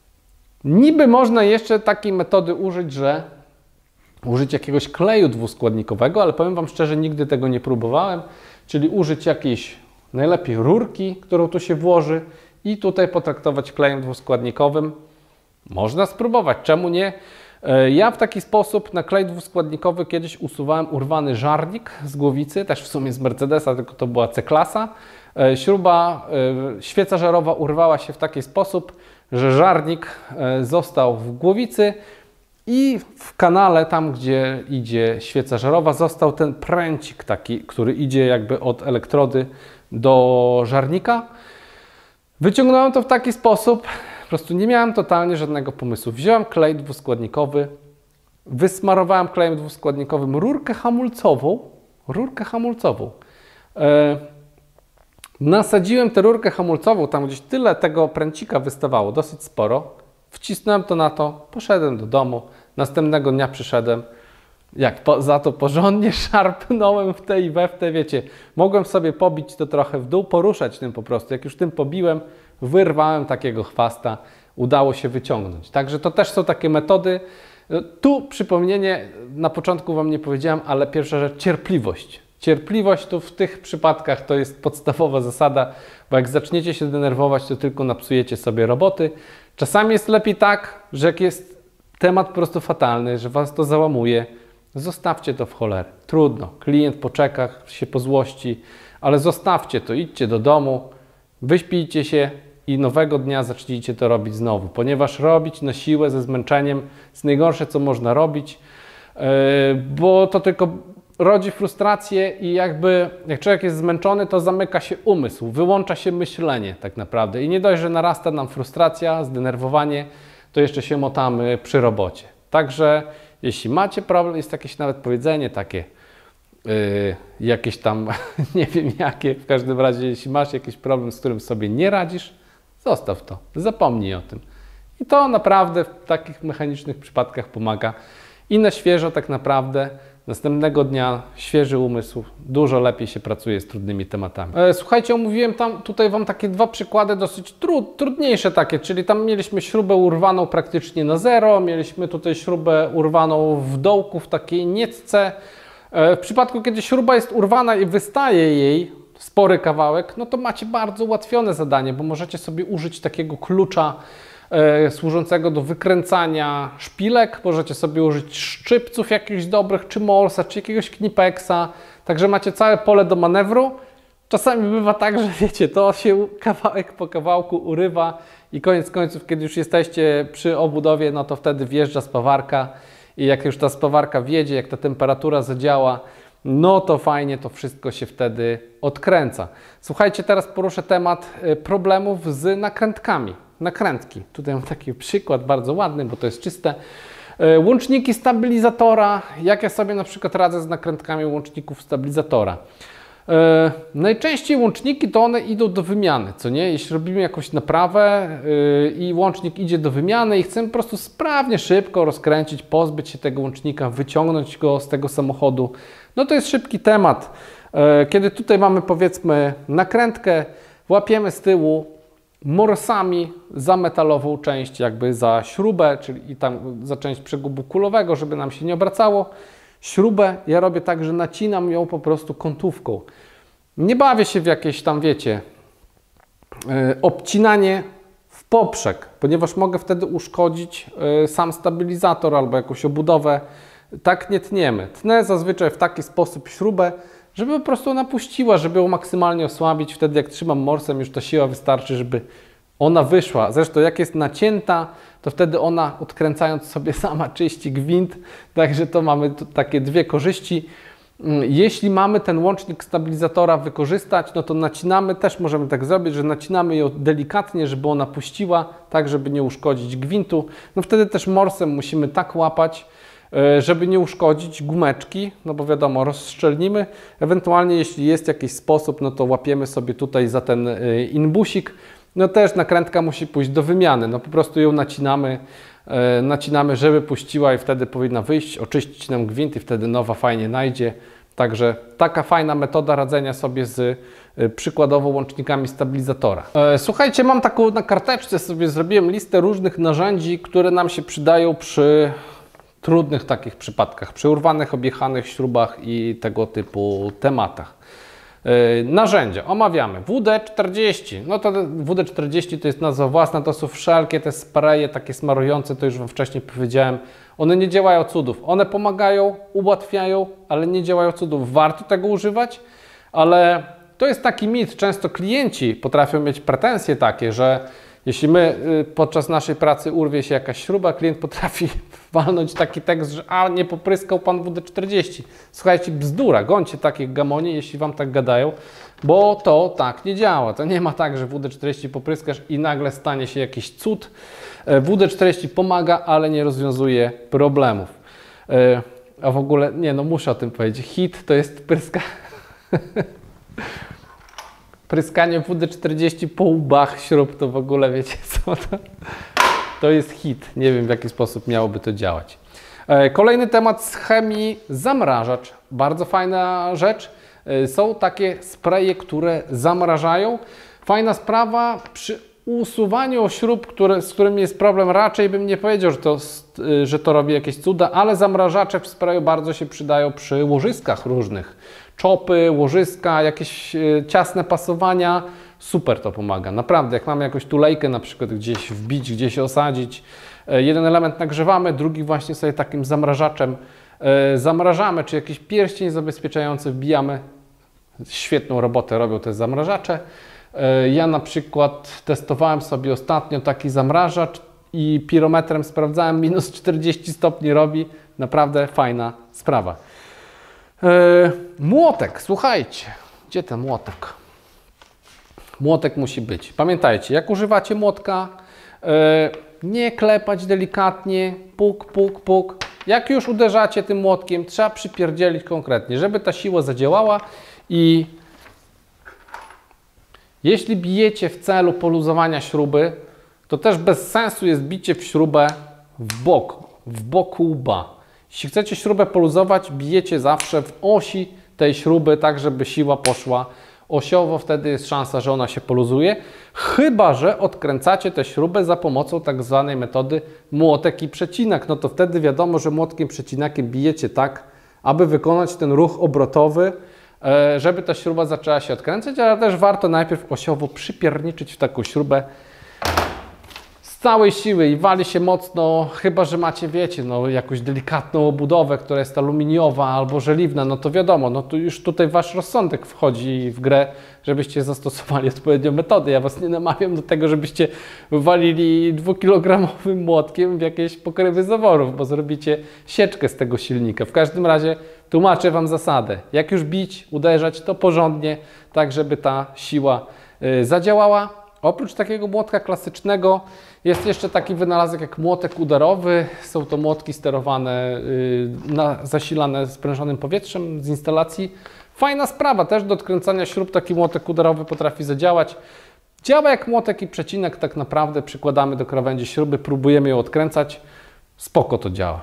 Niby można jeszcze takiej metody użyć, że użyć jakiegoś kleju dwuskładnikowego, ale powiem Wam szczerze, nigdy tego nie próbowałem, czyli użyć jakiejś najlepiej rurki, którą tu się włoży i tutaj potraktować klejem dwuskładnikowym. Można spróbować, czemu nie? Ja w taki sposób na klej dwuskładnikowy kiedyś usuwałem urwany żarnik z głowicy, też w sumie z Mercedesa, tylko to była C-klasa. Śruba, świeca żarowa urwała się w taki sposób, że żarnik został w głowicy i w kanale, tam gdzie idzie świeca żarowa, został ten pręcik taki, który idzie jakby od elektrody do żarnika. Wyciągnąłem to w taki sposób, po prostu nie miałem totalnie żadnego pomysłu. Wziąłem klej dwuskładnikowy, wysmarowałem klejem dwuskładnikowym rurkę hamulcową, rurkę hamulcową. E, nasadziłem tę rurkę hamulcową, tam gdzieś tyle tego pręcika wystawało, dosyć sporo. Wcisnąłem to na to, poszedłem do domu, następnego dnia przyszedłem, jak po, za to porządnie szarpnąłem w te i we w te, wiecie, mogłem sobie pobić to trochę w dół, poruszać tym po prostu. Jak już tym pobiłem, wyrwałem takiego chwasta, udało się wyciągnąć. Także to też są takie metody. Tu przypomnienie, na początku Wam nie powiedziałem, ale pierwsza rzecz, cierpliwość. Cierpliwość to w tych przypadkach to jest podstawowa zasada, bo jak zaczniecie się denerwować, to tylko napsujecie sobie roboty. Czasami jest lepiej tak, że jak jest temat po prostu fatalny, że Was to załamuje, zostawcie to w cholerę. Trudno, klient poczeka, się pozłości, ale zostawcie to, idźcie do domu, wyśpijcie się i nowego dnia zacznijcie to robić znowu, ponieważ robić na siłę ze zmęczeniem jest najgorsze, co można robić, yy, bo to tylko rodzi frustrację i jakby jak człowiek jest zmęczony, to zamyka się umysł, wyłącza się myślenie tak naprawdę i nie dość, że narasta nam frustracja, zdenerwowanie, to jeszcze się motamy przy robocie. Także jeśli macie problem, jest jakieś nawet powiedzenie takie, yy, jakieś tam, nie wiem jakie, w każdym razie jeśli masz jakiś problem, z którym sobie nie radzisz, zostaw to, zapomnij o tym. I to naprawdę w takich mechanicznych przypadkach pomaga i na świeżo tak naprawdę następnego dnia świeży umysł, dużo lepiej się pracuje z trudnymi tematami. E, słuchajcie, omówiłem tam tutaj Wam takie dwa przykłady dosyć trud, trudniejsze takie, czyli tam mieliśmy śrubę urwaną praktycznie na zero, mieliśmy tutaj śrubę urwaną w dołku w takiej niecce. E, w przypadku, kiedy śruba jest urwana i wystaje jej spory kawałek, no to macie bardzo ułatwione zadanie, bo możecie sobie użyć takiego klucza e, służącego do wykręcania szpilek, możecie sobie użyć szczypców jakichś dobrych, czy molsa, czy jakiegoś knipeksa, także macie całe pole do manewru. Czasami bywa tak, że wiecie, to się kawałek po kawałku urywa i koniec końców, kiedy już jesteście przy obudowie, no to wtedy wjeżdża spawarka i jak już ta spawarka wjedzie, jak ta temperatura zadziała, no to fajnie to wszystko się wtedy odkręca. Słuchajcie, teraz poruszę temat problemów z nakrętkami. Nakrętki. Tutaj mam taki przykład bardzo ładny, bo to jest czyste. Łączniki stabilizatora. Jak ja sobie na przykład radzę z nakrętkami łączników stabilizatora? Yy, najczęściej łączniki to one idą do wymiany, co nie? Jeśli robimy jakąś naprawę yy, i łącznik idzie do wymiany i chcemy po prostu sprawnie, szybko rozkręcić, pozbyć się tego łącznika, wyciągnąć go z tego samochodu, no to jest szybki temat. Yy, kiedy tutaj mamy powiedzmy nakrętkę, łapiemy z tyłu morsami za metalową część, jakby za śrubę, czyli i tam za część przegubu kulowego, żeby nam się nie obracało. Śrubę ja robię tak, że nacinam ją po prostu kątówką. Nie bawię się w jakieś tam, wiecie, yy, obcinanie w poprzek, ponieważ mogę wtedy uszkodzić yy, sam stabilizator albo jakąś obudowę. Tak nie tniemy. Tnę zazwyczaj w taki sposób śrubę, żeby po prostu ona puściła, żeby ją maksymalnie osłabić. Wtedy jak trzymam morsem, już ta siła wystarczy, żeby ona wyszła. Zresztą jak jest nacięta, to wtedy ona, odkręcając sobie sama, czyści gwint. Także to mamy tu takie dwie korzyści. Jeśli mamy ten łącznik stabilizatora wykorzystać, no to nacinamy, też możemy tak zrobić, że nacinamy ją delikatnie, żeby ona puściła, tak żeby nie uszkodzić gwintu. No wtedy też morsem musimy tak łapać, żeby nie uszkodzić gumeczki, no bo wiadomo, rozszczelnimy. Ewentualnie jeśli jest jakiś sposób, no to łapiemy sobie tutaj za ten inbusik. No też nakrętka musi pójść do wymiany, no po prostu ją nacinamy, e, nacinamy, żeby puściła i wtedy powinna wyjść, oczyścić nam gwint i wtedy nowa fajnie najdzie. Także taka fajna metoda radzenia sobie z e, przykładowo łącznikami stabilizatora. E, słuchajcie, mam taką na karteczce sobie zrobiłem listę różnych narzędzi, które nam się przydają przy trudnych takich przypadkach, przy urwanych, objechanych śrubach i tego typu tematach. Yy, narzędzia, omawiamy. W D czterdzieści, no to W D czterdzieści to jest nazwa własna, to są wszelkie te spraye takie smarujące, to już Wam wcześniej powiedziałem. One nie działają cudów, one pomagają, ułatwiają, ale nie działają cudów. Warto tego używać, ale to jest taki mit. Często klienci potrafią mieć pretensje takie, że jeśli my podczas naszej pracy urwie się jakaś śruba, klient potrafi walnąć taki tekst, że a nie popryskał Pan W D czterdzieści. Słuchajcie, bzdura, gońcie takich gamonie, jeśli Wam tak gadają, bo to tak nie działa. To nie ma tak, że W D czterdzieści popryskasz i nagle stanie się jakiś cud. W D czterdzieści pomaga, ale nie rozwiązuje problemów. A w ogóle, nie no muszę o tym powiedzieć, hit to jest pryska... Pryskanie W D czterdzieści po łbach śrub, to w ogóle wiecie co to? To jest hit. Nie wiem w jaki sposób miałoby to działać. Kolejny temat z chemii, zamrażacz. Bardzo fajna rzecz. Są takie spraye, które zamrażają. Fajna sprawa przy usuwaniu śrub, które, z którymi jest problem, raczej bym nie powiedział, że to, że to robi jakieś cuda, ale zamrażacze w sprayu bardzo się przydają przy łożyskach różnych. Czopy, łożyska, jakieś ciasne pasowania, super to pomaga. Naprawdę, jak mamy jakąś tulejkę na przykład gdzieś wbić, gdzieś osadzić, jeden element nagrzewamy, drugi właśnie sobie takim zamrażaczem zamrażamy, czy jakiś pierścień zabezpieczający wbijamy. Świetną robotę robią te zamrażacze. Ja na przykład testowałem sobie ostatnio taki zamrażacz i pirometrem sprawdzałem, minus czterdzieści stopni robi. Naprawdę fajna sprawa. Młotek, słuchajcie. Gdzie ten młotek? Młotek musi być. Pamiętajcie, jak używacie młotka, nie klepać delikatnie, puk, puk, puk. Jak już uderzacie tym młotkiem, trzeba przypierdzielić konkretnie, żeby ta siła zadziałała i jeśli bijecie w celu poluzowania śruby, to też bez sensu jest bicie w śrubę w bok, w bok łba. Jeśli chcecie śrubę poluzować, bijecie zawsze w osi tej śruby, tak żeby siła poszła osiowo, wtedy jest szansa, że ona się poluzuje. Chyba że odkręcacie tę śrubę za pomocą tak zwanej metody młotek i przecinak. No to wtedy wiadomo, że młotkiem przecinakiem bijecie tak, aby wykonać ten ruch obrotowy, żeby ta śruba zaczęła się odkręcać, ale też warto najpierw osiowo przypierniczyć w taką śrubę z całej siły i wali się mocno, chyba że macie, wiecie, no, jakąś delikatną obudowę, która jest aluminiowa albo żeliwna, no to wiadomo, no to już tutaj wasz rozsądek wchodzi w grę, żebyście zastosowali odpowiednią metodę. Ja was nie namawiam do tego, żebyście walili dwukilogramowym młotkiem w jakieś pokrywy zaworów, bo zrobicie sieczkę z tego silnika. W każdym razie tłumaczę wam zasadę. Jak już bić, uderzać, to porządnie, tak żeby ta siła y, zadziałała. Oprócz takiego młotka klasycznego jest jeszcze taki wynalazek jak młotek udarowy. Są to młotki sterowane, yy, na, zasilane sprężonym powietrzem z instalacji. Fajna sprawa, też do odkręcania śrub taki młotek udarowy potrafi zadziałać. Działa jak młotek i przecinek, tak naprawdę przykładamy do krawędzi śruby, próbujemy ją odkręcać. Spoko to działa.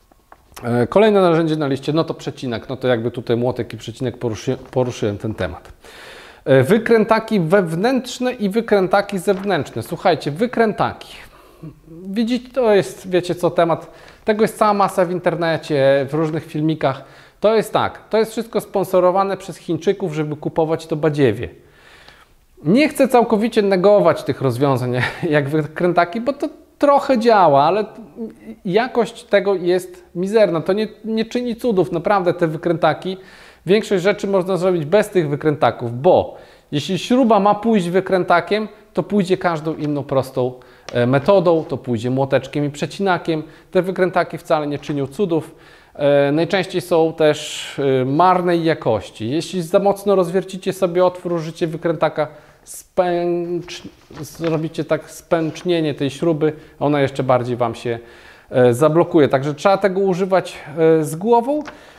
Yy, kolejne narzędzie na liście, no to przecinek. No to jakby tutaj młotek i przecinek poruszy, poruszyłem ten temat. Wykrętaki wewnętrzne i wykrętaki zewnętrzne. Słuchajcie, wykrętaki. Widzicie, to jest, wiecie co, temat. Tego jest cała masa w internecie, w różnych filmikach. To jest tak, to jest wszystko sponsorowane przez Chińczyków, żeby kupować to badziewie. Nie chcę całkowicie negować tych rozwiązań jak wykrętaki, bo to trochę działa, ale jakość tego jest mizerna. To nie, nie czyni cudów, naprawdę te wykrętaki. Większość rzeczy można zrobić bez tych wykrętaków, bo jeśli śruba ma pójść wykrętakiem, to pójdzie każdą inną prostą metodą, to pójdzie młoteczkiem i przecinakiem. Te wykrętaki wcale nie czynią cudów. Najczęściej są też marnej jakości. Jeśli za mocno rozwiercicie sobie otwór, użycie wykrętaka, spęcz... zrobicie tak spęcznienie tej śruby, ona jeszcze bardziej wam się zablokuje. Także trzeba tego używać z głową.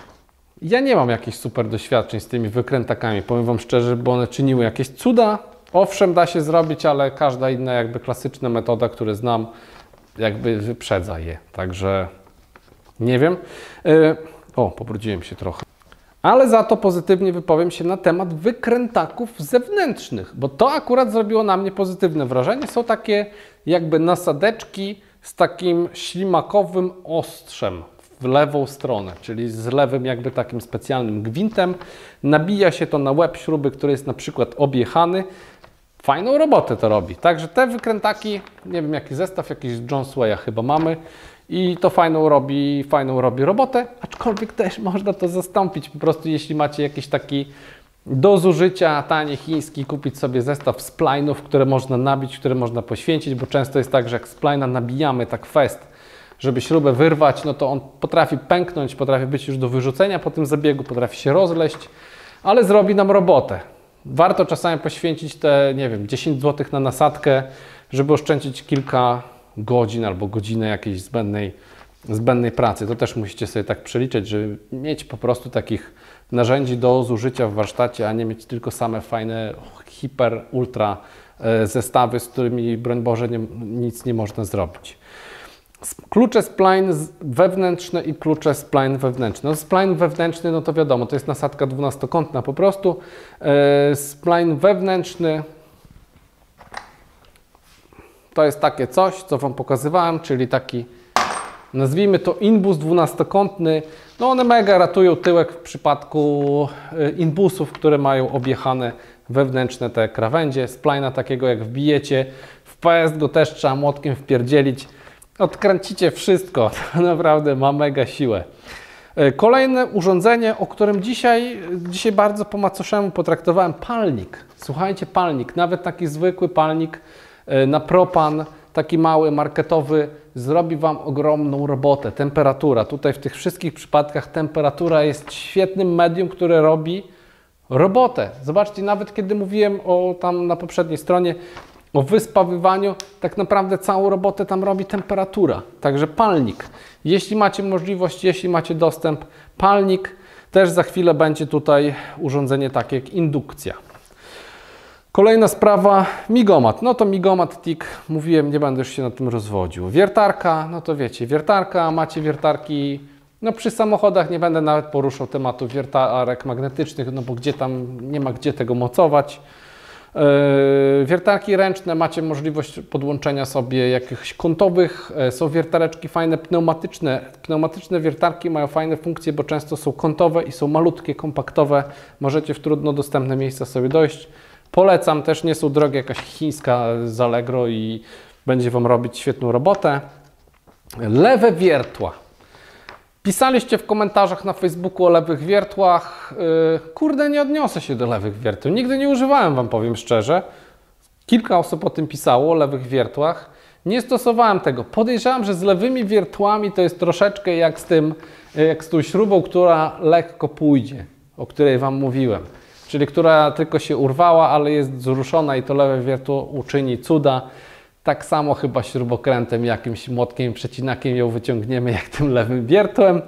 Ja nie mam jakichś super doświadczeń z tymi wykrętakami, powiem wam szczerze, bo one czyniły jakieś cuda. Owszem, da się zrobić, ale każda inna jakby klasyczna metoda, które znam, jakby wyprzedza je. Także nie wiem. Yy, o, pobrudziłem się trochę. Ale za to pozytywnie wypowiem się na temat wykrętaków zewnętrznych, bo to akurat zrobiło na mnie pozytywne wrażenie. Są takie jakby nasadeczki z takim ślimakowym ostrzem w lewą stronę, czyli z lewym jakby takim specjalnym gwintem. Nabija się to na łeb śruby, który jest na przykład objechany. Fajną robotę to robi. Także te wykrętaki, nie wiem jaki zestaw, jakiś John Swaya chyba mamy i to fajną robi, fajną robi robotę, aczkolwiek też można to zastąpić po prostu, jeśli macie jakiś taki do zużycia tani chiński, kupić sobie zestaw spline'ów, które można nabić, które można poświęcić, bo często jest tak, że jak spline'a nabijamy tak fest, żeby śrubę wyrwać, no to on potrafi pęknąć, potrafi być już do wyrzucenia po tym zabiegu, potrafi się rozleść, ale zrobi nam robotę. Warto czasami poświęcić te, nie wiem, dziesięć złotych na nasadkę, żeby oszczędzić kilka godzin albo godzinę jakiejś zbędnej, zbędnej pracy. To też musicie sobie tak przeliczyć, żeby mieć po prostu takich narzędzi do zużycia w warsztacie, a nie mieć tylko same fajne, hiper, ultra zestawy, z którymi, broń Boże, nie, nic nie można zrobić. Klucze spline wewnętrzne i klucze spline wewnętrzne. No, spline wewnętrzny, no to wiadomo, to jest nasadka dwunastokątna po prostu. Spline wewnętrzny to jest takie coś, co Wam pokazywałem, czyli taki, nazwijmy to inbus dwunastokątny. No one mega ratują tyłek w przypadku inbusów, które mają objechane wewnętrzne te krawędzie. Splina takiego jak wbijecie, w P S go też trzeba młotkiem wpierdzielić. Odkręcicie wszystko, to naprawdę ma mega siłę. Kolejne urządzenie, o którym dzisiaj, dzisiaj bardzo po macoszemu potraktowałem, palnik. Słuchajcie, palnik, nawet taki zwykły palnik na propan, taki mały, marketowy, zrobi Wam ogromną robotę. Temperatura, tutaj w tych wszystkich przypadkach temperatura jest świetnym medium, które robi robotę. Zobaczcie, nawet kiedy mówiłem o tam na poprzedniej stronie o wyspawywaniu, tak naprawdę całą robotę tam robi temperatura. Także palnik. Jeśli macie możliwość, jeśli macie dostęp, palnik, też za chwilę będzie tutaj urządzenie takie jak indukcja. Kolejna sprawa, migomat. No to migomat T I K, mówiłem, nie będę już się na tym rozwodził. Wiertarka, no to wiecie, wiertarka, macie wiertarki, no przy samochodach nie będę nawet poruszał tematu wiertarek magnetycznych, no bo gdzie tam, nie ma gdzie tego mocować. Yy, wiertarki ręczne, macie możliwość podłączenia sobie jakichś kątowych, yy, są wiertareczki fajne pneumatyczne. Pneumatyczne wiertarki mają fajne funkcje, bo często są kątowe i są malutkie, kompaktowe. Możecie w trudno dostępne miejsca sobie dojść. Polecam, też nie są drogie, jakaś chińska z Allegro i będzie Wam robić świetną robotę. Lewe wiertła. Pisaliście w komentarzach na Facebooku o lewych wiertłach. Yy, kurde, nie odniosę się do lewych wiertł. Nigdy nie używałem, Wam powiem szczerze. Kilka osób o tym pisało, o lewych wiertłach. Nie stosowałem tego. Podejrzewam, że z lewymi wiertłami to jest troszeczkę jak z tym, jak z tą śrubą, która lekko pójdzie, o której Wam mówiłem. Czyli która tylko się urwała, ale jest wzruszona i to lewe wiertło uczyni cuda. Tak samo chyba śrubokrętem, jakimś młotkiem, przecinakiem ją wyciągniemy jak tym lewym wiertłem.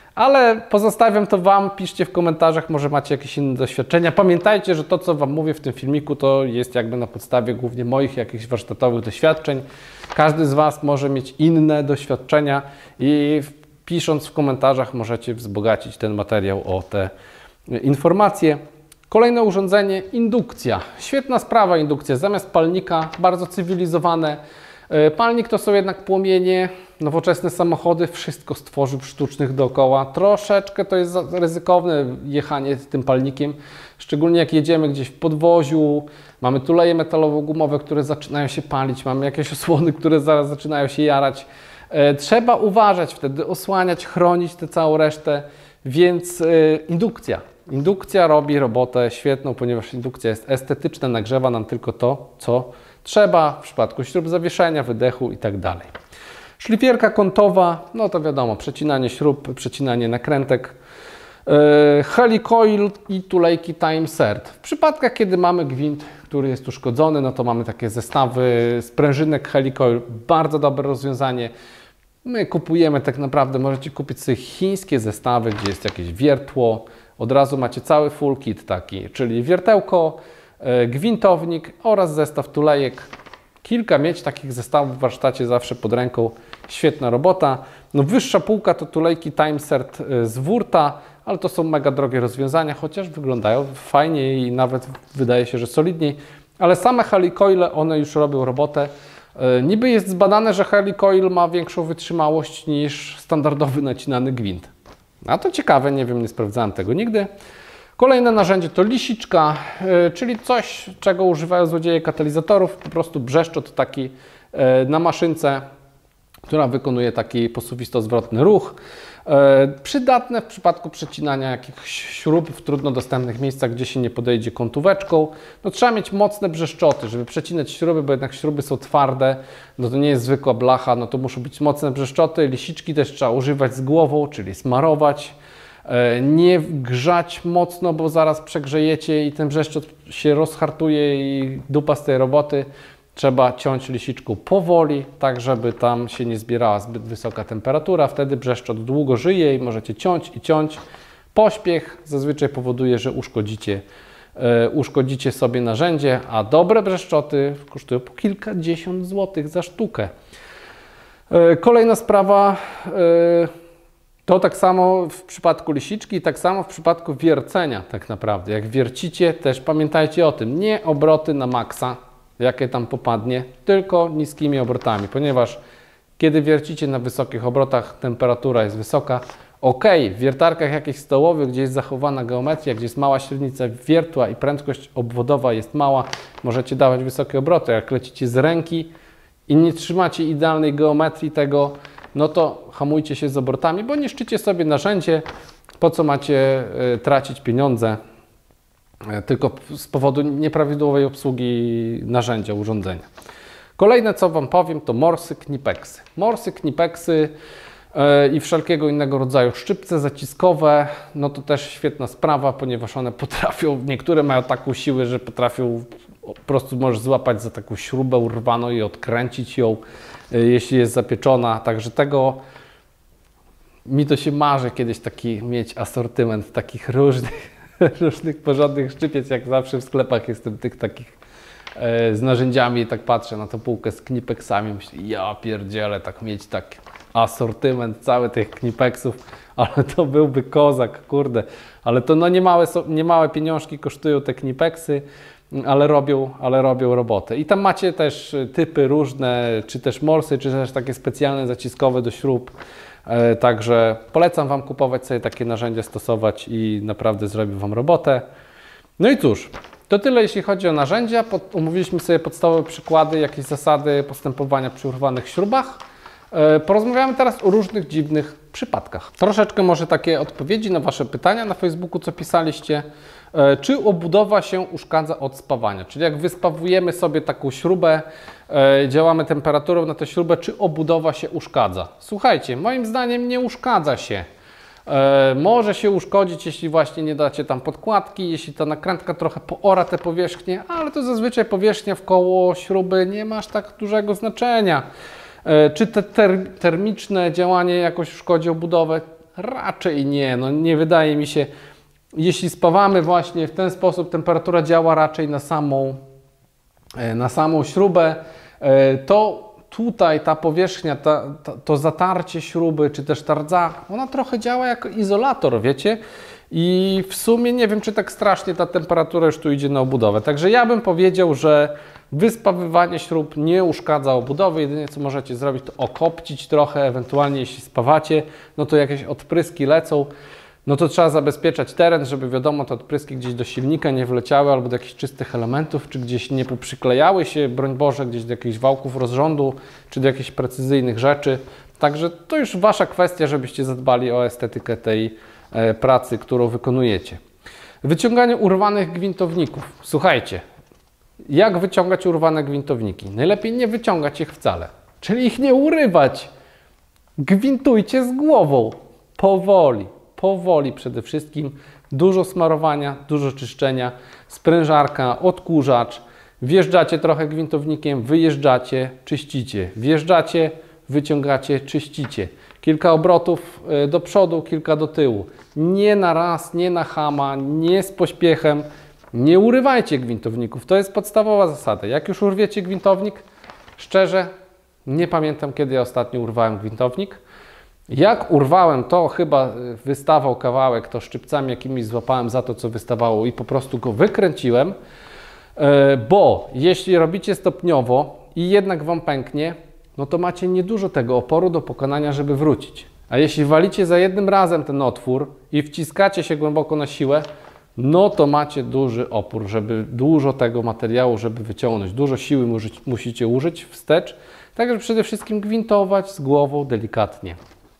Ale pozostawiam to Wam, piszcie w komentarzach, może macie jakieś inne doświadczenia. Pamiętajcie, że to, co Wam mówię w tym filmiku, to jest jakby na podstawie głównie moich jakichś warsztatowych doświadczeń. Każdy z Was może mieć inne doświadczenia i pisząc w komentarzach możecie wzbogacić ten materiał o te informacje. Kolejne urządzenie, indukcja. Świetna sprawa indukcja, zamiast palnika, bardzo cywilizowane. Palnik to są jednak płomienie, nowoczesne samochody, wszystko z tworzyw sztucznych dookoła. Troszeczkę to jest ryzykowne jechanie tym palnikiem, szczególnie jak jedziemy gdzieś w podwoziu, mamy tuleje metalowo-gumowe, które zaczynają się palić, mamy jakieś osłony, które zaraz zaczynają się jarać. Trzeba uważać wtedy, osłaniać, chronić tę całą resztę, więc indukcja. Indukcja robi robotę świetną, ponieważ indukcja jest estetyczna, nagrzewa nam tylko to, co trzeba w przypadku śrub zawieszenia, wydechu i tak dalej. Szlifierka kątowa, no to wiadomo, przecinanie śrub, przecinanie nakrętek. Yy, helicoil i tulejki Timesert. W przypadkach, kiedy mamy gwint, który jest uszkodzony, no to mamy takie zestawy sprężynek helicoil, bardzo dobre rozwiązanie. My kupujemy tak naprawdę, możecie kupić sobie chińskie zestawy, gdzie jest jakieś wiertło, od razu macie cały full kit taki, czyli wiertełko, gwintownik oraz zestaw tulejek. Kilka mieć takich zestawów w warsztacie zawsze pod ręką, świetna robota. No wyższa półka to tulejki Timesert z Wurta, ale to są mega drogie rozwiązania, chociaż wyglądają fajnie i nawet wydaje się, że solidniej. Ale same helicoile, one już robią robotę. Niby jest zbadane, że helicoil ma większą wytrzymałość niż standardowy nacinany gwint. A to ciekawe, nie wiem, nie sprawdzałem tego nigdy. Kolejne narzędzie to lisiczka, yy, czyli coś, czego używają złodzieje katalizatorów, po prostu brzeszczot taki yy, na maszynce, która wykonuje taki posuwisto-zwrotny ruch. Yy, przydatne w przypadku przecinania jakichś śrub w trudno dostępnych miejscach, gdzie się nie podejdzie kątóweczką. No, trzeba mieć mocne brzeszczoty, żeby przecinać śruby, bo jednak śruby są twarde, no to nie jest zwykła blacha, no to muszą być mocne brzeszczoty. Lisiczki też trzeba używać z głową, czyli smarować. Nie grzać mocno, bo zaraz przegrzejecie i ten brzeszczot się rozhartuje i dupa z tej roboty. Trzeba ciąć lisiczką powoli, tak żeby tam się nie zbierała zbyt wysoka temperatura. Wtedy brzeszczot długo żyje i możecie ciąć i ciąć. Pośpiech zazwyczaj powoduje, że uszkodzicie, yy, uszkodzicie sobie narzędzie, a dobre brzeszczoty kosztują po kilkadziesiąt złotych za sztukę. Yy, kolejna sprawa. Yy, To tak samo w przypadku lisiczki, tak samo w przypadku wiercenia tak naprawdę. Jak wiercicie, też pamiętajcie o tym, nie obroty na maksa, jakie tam popadnie, tylko niskimi obrotami, ponieważ kiedy wiercicie na wysokich obrotach, temperatura jest wysoka. Ok, w wiertarkach jakichś stołowych, gdzie jest zachowana geometria, gdzie jest mała średnica wiertła i prędkość obwodowa jest mała, możecie dawać wysokie obroty. Jak lecicie z ręki i nie trzymacie idealnej geometrii tego, no to hamujcie się z obrotami, bo niszczycie sobie narzędzie, po co macie y, tracić pieniądze y, tylko z powodu nieprawidłowej obsługi narzędzia, urządzenia. Kolejne, co Wam powiem, to morsy, knipeksy. Morsy, knipeksy i wszelkiego innego rodzaju szczypce zaciskowe, no to też świetna sprawa, ponieważ one potrafią, niektóre mają taką siłę, że potrafią, po prostu możesz złapać za taką śrubę urwaną i odkręcić ją, jeśli jest zapieczona, także tego, mi to się marzy kiedyś taki mieć asortyment takich różnych, różnych porządnych szczypiec, jak zawsze w sklepach jestem tych takich e, z narzędziami i tak patrzę na tę półkę z knipeksami, myślę, ja pierdzielę, tak mieć tak asortyment cały tych knipeksów, ale to byłby kozak, kurde. Ale to no niemałe, niemałe pieniążki kosztują te knipeksy, ale robią, ale robią robotę. I tam macie też typy różne, czy też morsy, czy też takie specjalne zaciskowe do śrub. E, także polecam Wam kupować sobie takie narzędzia, stosować i naprawdę zrobi Wam robotę. No i cóż, to tyle jeśli chodzi o narzędzia. Pod, omówiliśmy sobie podstawowe przykłady, jakieś zasady postępowania przy urwanych śrubach. Porozmawiamy teraz o różnych dziwnych przypadkach. Troszeczkę może takie odpowiedzi na Wasze pytania na Facebooku, co pisaliście. Czy obudowa się uszkadza od spawania? Czyli jak wyspawujemy sobie taką śrubę, działamy temperaturą na tę śrubę, czy obudowa się uszkadza? Słuchajcie, moim zdaniem nie uszkadza się. Może się uszkodzić, jeśli właśnie nie dacie tam podkładki, jeśli ta nakrętka trochę poora te powierzchnie, ale to zazwyczaj powierzchnia wkoło śruby nie ma aż tak dużego znaczenia. Czy te ter termiczne działanie jakoś szkodzi obudowę? Raczej nie. No nie wydaje mi się. Jeśli spawamy właśnie w ten sposób, temperatura działa raczej na samą, na samą śrubę, to tutaj ta powierzchnia, ta, ta, to zatarcie śruby, czy też ta rdza, ona trochę działa jako izolator, wiecie? I w sumie nie wiem, czy tak strasznie ta temperatura już tu idzie na obudowę. Także ja bym powiedział, że wyspawywanie śrub nie uszkadza obudowy. Jedynie co możecie zrobić, to okopcić trochę, ewentualnie jeśli spawacie, no to jakieś odpryski lecą. No to trzeba zabezpieczać teren, żeby wiadomo, te odpryski gdzieś do silnika nie wleciały albo do jakichś czystych elementów, czy gdzieś nie poprzyklejały się, broń Boże, gdzieś do jakichś wałków rozrządu, czy do jakichś precyzyjnych rzeczy. Także to już Wasza kwestia, żebyście zadbali o estetykę tej e, pracy, którą wykonujecie. Wyciąganie urwanych gwintowników. Słuchajcie, jak wyciągać urwane gwintowniki? Najlepiej nie wyciągać ich wcale, czyli ich nie urywać. Gwintujcie z głową, powoli. Powoli przede wszystkim, dużo smarowania, dużo czyszczenia, sprężarka, odkurzacz, wjeżdżacie trochę gwintownikiem, wyjeżdżacie, czyścicie, wjeżdżacie, wyciągacie, czyścicie. Kilka obrotów do przodu, kilka do tyłu. Nie na raz, nie na chama, nie z pośpiechem, nie urywajcie gwintowników. To jest podstawowa zasada. Jak już urwiecie gwintownik, szczerze, nie pamiętam, kiedy ja ostatnio urwałem gwintownik. Jak urwałem, to chyba wystawał kawałek, to szczypcami jakimiś złapałem za to, co wystawało i po prostu go wykręciłem, bo jeśli robicie stopniowo i jednak Wam pęknie, no to macie niedużo tego oporu do pokonania, żeby wrócić. A jeśli walicie za jednym razem ten otwór i wciskacie się głęboko na siłę, no to macie duży opór, żeby dużo tego materiału, żeby wyciągnąć. Dużo siły musicie użyć wstecz, także przede wszystkim gwintować z głową delikatnie.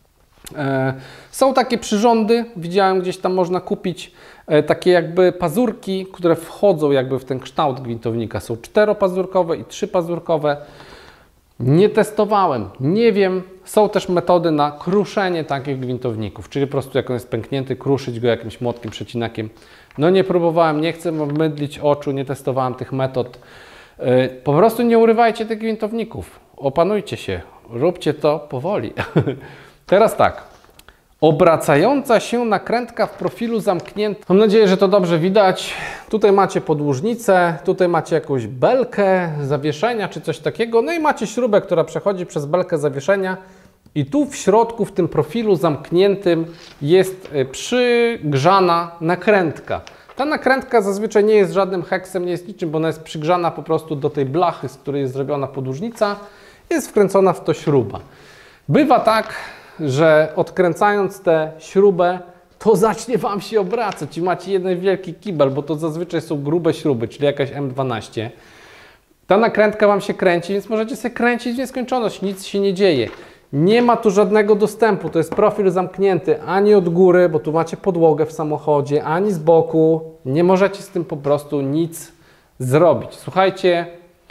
Są takie przyrządy, widziałem gdzieś tam można kupić takie jakby pazurki, które wchodzą jakby w ten kształt gwintownika. Są czteropazurkowe i trzypazurkowe. Nie testowałem, nie wiem. Są też metody na kruszenie takich gwintowników, czyli po prostu jak on jest pęknięty, kruszyć go jakimś młotkiem, przecinakiem. No nie próbowałem, nie chcę mydlić oczu, nie testowałem tych metod. Po prostu nie urywajcie tych gwintowników, opanujcie się, róbcie to powoli. Teraz tak, obracająca się nakrętka w profilu zamkniętym. Mam nadzieję, że to dobrze widać. Tutaj macie podłużnicę, tutaj macie jakąś belkę zawieszenia czy coś takiego. No i macie śrubę, która przechodzi przez belkę zawieszenia. I tu w środku, w tym profilu zamkniętym jest przygrzana nakrętka. Ta nakrętka zazwyczaj nie jest żadnym heksem, nie jest niczym, bo ona jest przygrzana po prostu do tej blachy, z której jest zrobiona podłużnica, jest wkręcona w to śruba. Bywa tak, że odkręcając tę śrubę, to zacznie Wam się obracać i macie jeden wielki kibel, bo to zazwyczaj są grube śruby, czyli jakaś M dwanaście. Ta nakrętka Wam się kręci, więc możecie sobie kręcić w nieskończoność, nic się nie dzieje. Nie ma tu żadnego dostępu, to jest profil zamknięty ani od góry, bo tu macie podłogę w samochodzie, ani z boku. Nie możecie z tym po prostu nic zrobić. Słuchajcie,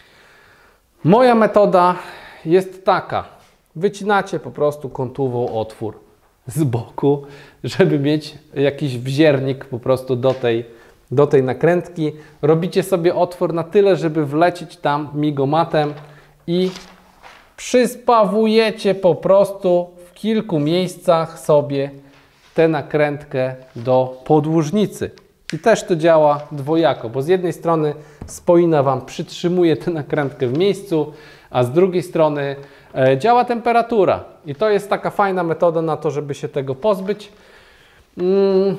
moja metoda jest taka. Wycinacie po prostu kątową otwór z boku, żeby mieć jakiś wziernik po prostu do tej, do tej nakrętki. Robicie sobie otwór na tyle, żeby wlecieć tam migomatem i przyspawujecie po prostu w kilku miejscach sobie tę nakrętkę do podłużnicy. I też to działa dwojako, bo z jednej strony spoina Wam przytrzymuje tę nakrętkę w miejscu, a z drugiej strony e, działa temperatura. I to jest taka fajna metoda na to, żeby się tego pozbyć. Mm.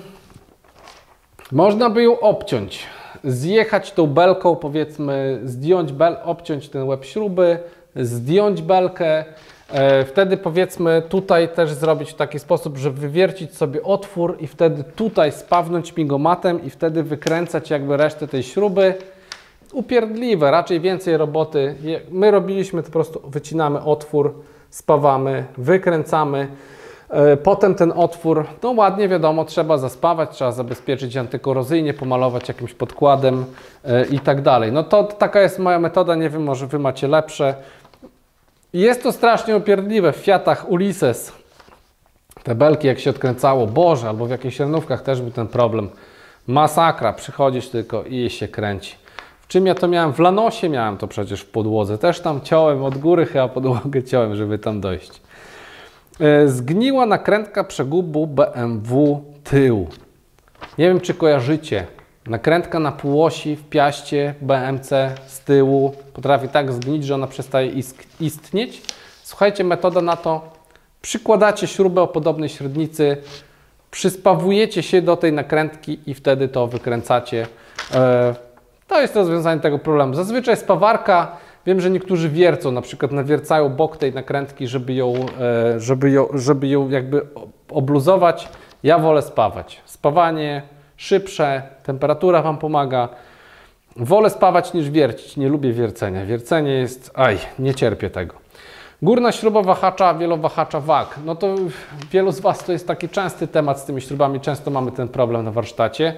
Można by ją obciąć, zjechać tą belką, powiedzmy, zdjąć bel, obciąć ten łeb śruby, zdjąć belkę, e, wtedy powiedzmy tutaj też zrobić w taki sposób, że wywiercić sobie otwór i wtedy tutaj spawnąć migomatem i wtedy wykręcać jakby resztę tej śruby. Upierdliwe, raczej więcej roboty. My robiliśmy to po prostu, wycinamy otwór, spawamy, wykręcamy. E, potem ten otwór, no ładnie wiadomo, trzeba zaspawać, trzeba zabezpieczyć antykorozyjnie, pomalować jakimś podkładem e, i tak dalej. No to, to taka jest moja metoda, nie wiem, może Wy macie lepsze. Jest to strasznie upierdliwe w Fiatach Ulises. Te belki jak się odkręcało, Boże, albo w jakichś renówkach też był ten problem. Masakra, przychodzisz tylko i się kręci. W czym ja to miałem? W Lanosie miałem to przecież w podłodze. Też tam ciąłem od góry, chyba podłogę ciąłem, żeby tam dojść. Zgniła nakrętka przegubu B M W tył. Nie wiem, czy kojarzycie. Nakrętka na półosi w piaście B M C z tyłu potrafi tak zgnić, że ona przestaje istnieć. Słuchajcie, metoda na to. Przykładacie śrubę o podobnej średnicy, przyspawujecie się do tej nakrętki i wtedy to wykręcacie. To jest rozwiązanie tego problemu. Zazwyczaj spawarka, wiem, że niektórzy wiercą, na przykład nawiercają bok tej nakrętki, żeby ją, żeby ją, żeby ją jakby obluzować. Ja wolę spawać. Spawanie szybsze, temperatura Wam pomaga. Wolę spawać niż wiercić. Nie lubię wiercenia. Wiercenie jest... Aj, nie cierpię tego. Górna śruba wahacza, wielowahacza wag. No to wielu z Was to jest taki częsty temat z tymi śrubami. Często mamy ten problem na warsztacie.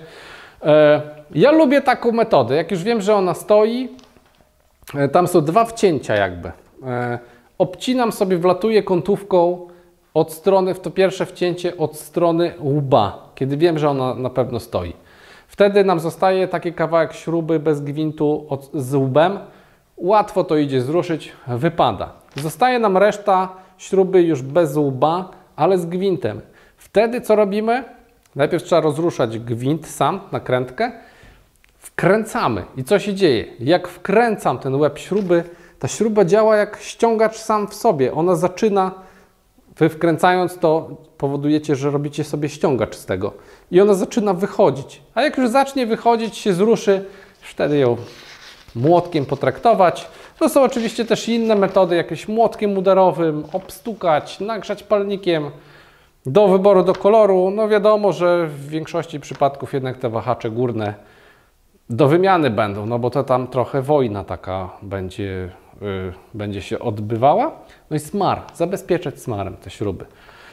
Ja lubię taką metodę. Jak już wiem, że ona stoi, tam są dwa wcięcia jakby. Obcinam sobie, wlatuję kątówką od strony, w to pierwsze wcięcie od strony łba, kiedy wiem, że ona na pewno stoi. Wtedy nam zostaje taki kawałek śruby bez gwintu od, z łbem. Łatwo to idzie zruszyć, wypada. Zostaje nam reszta śruby już bez łba, ale z gwintem. Wtedy co robimy? Najpierw trzeba rozruszać gwint sam, nakrętkę. Wkręcamy. I co się dzieje? Jak wkręcam ten łeb śruby, ta śruba działa jak ściągacz sam w sobie. Ona zaczyna, wy wkręcając to powodujecie, że robicie sobie ściągacz z tego. I ona zaczyna wychodzić. A jak już zacznie wychodzić, się zruszy, wtedy ją młotkiem potraktować. To są oczywiście też inne metody, jakieś młotkiem udarowym, obstukać, nagrzać palnikiem. Do wyboru, do koloru, no wiadomo, że w większości przypadków jednak te wahacze górne do wymiany będą, no bo to tam trochę wojna taka będzie, yy, będzie się odbywała. No i smar, zabezpieczać smarem te śruby.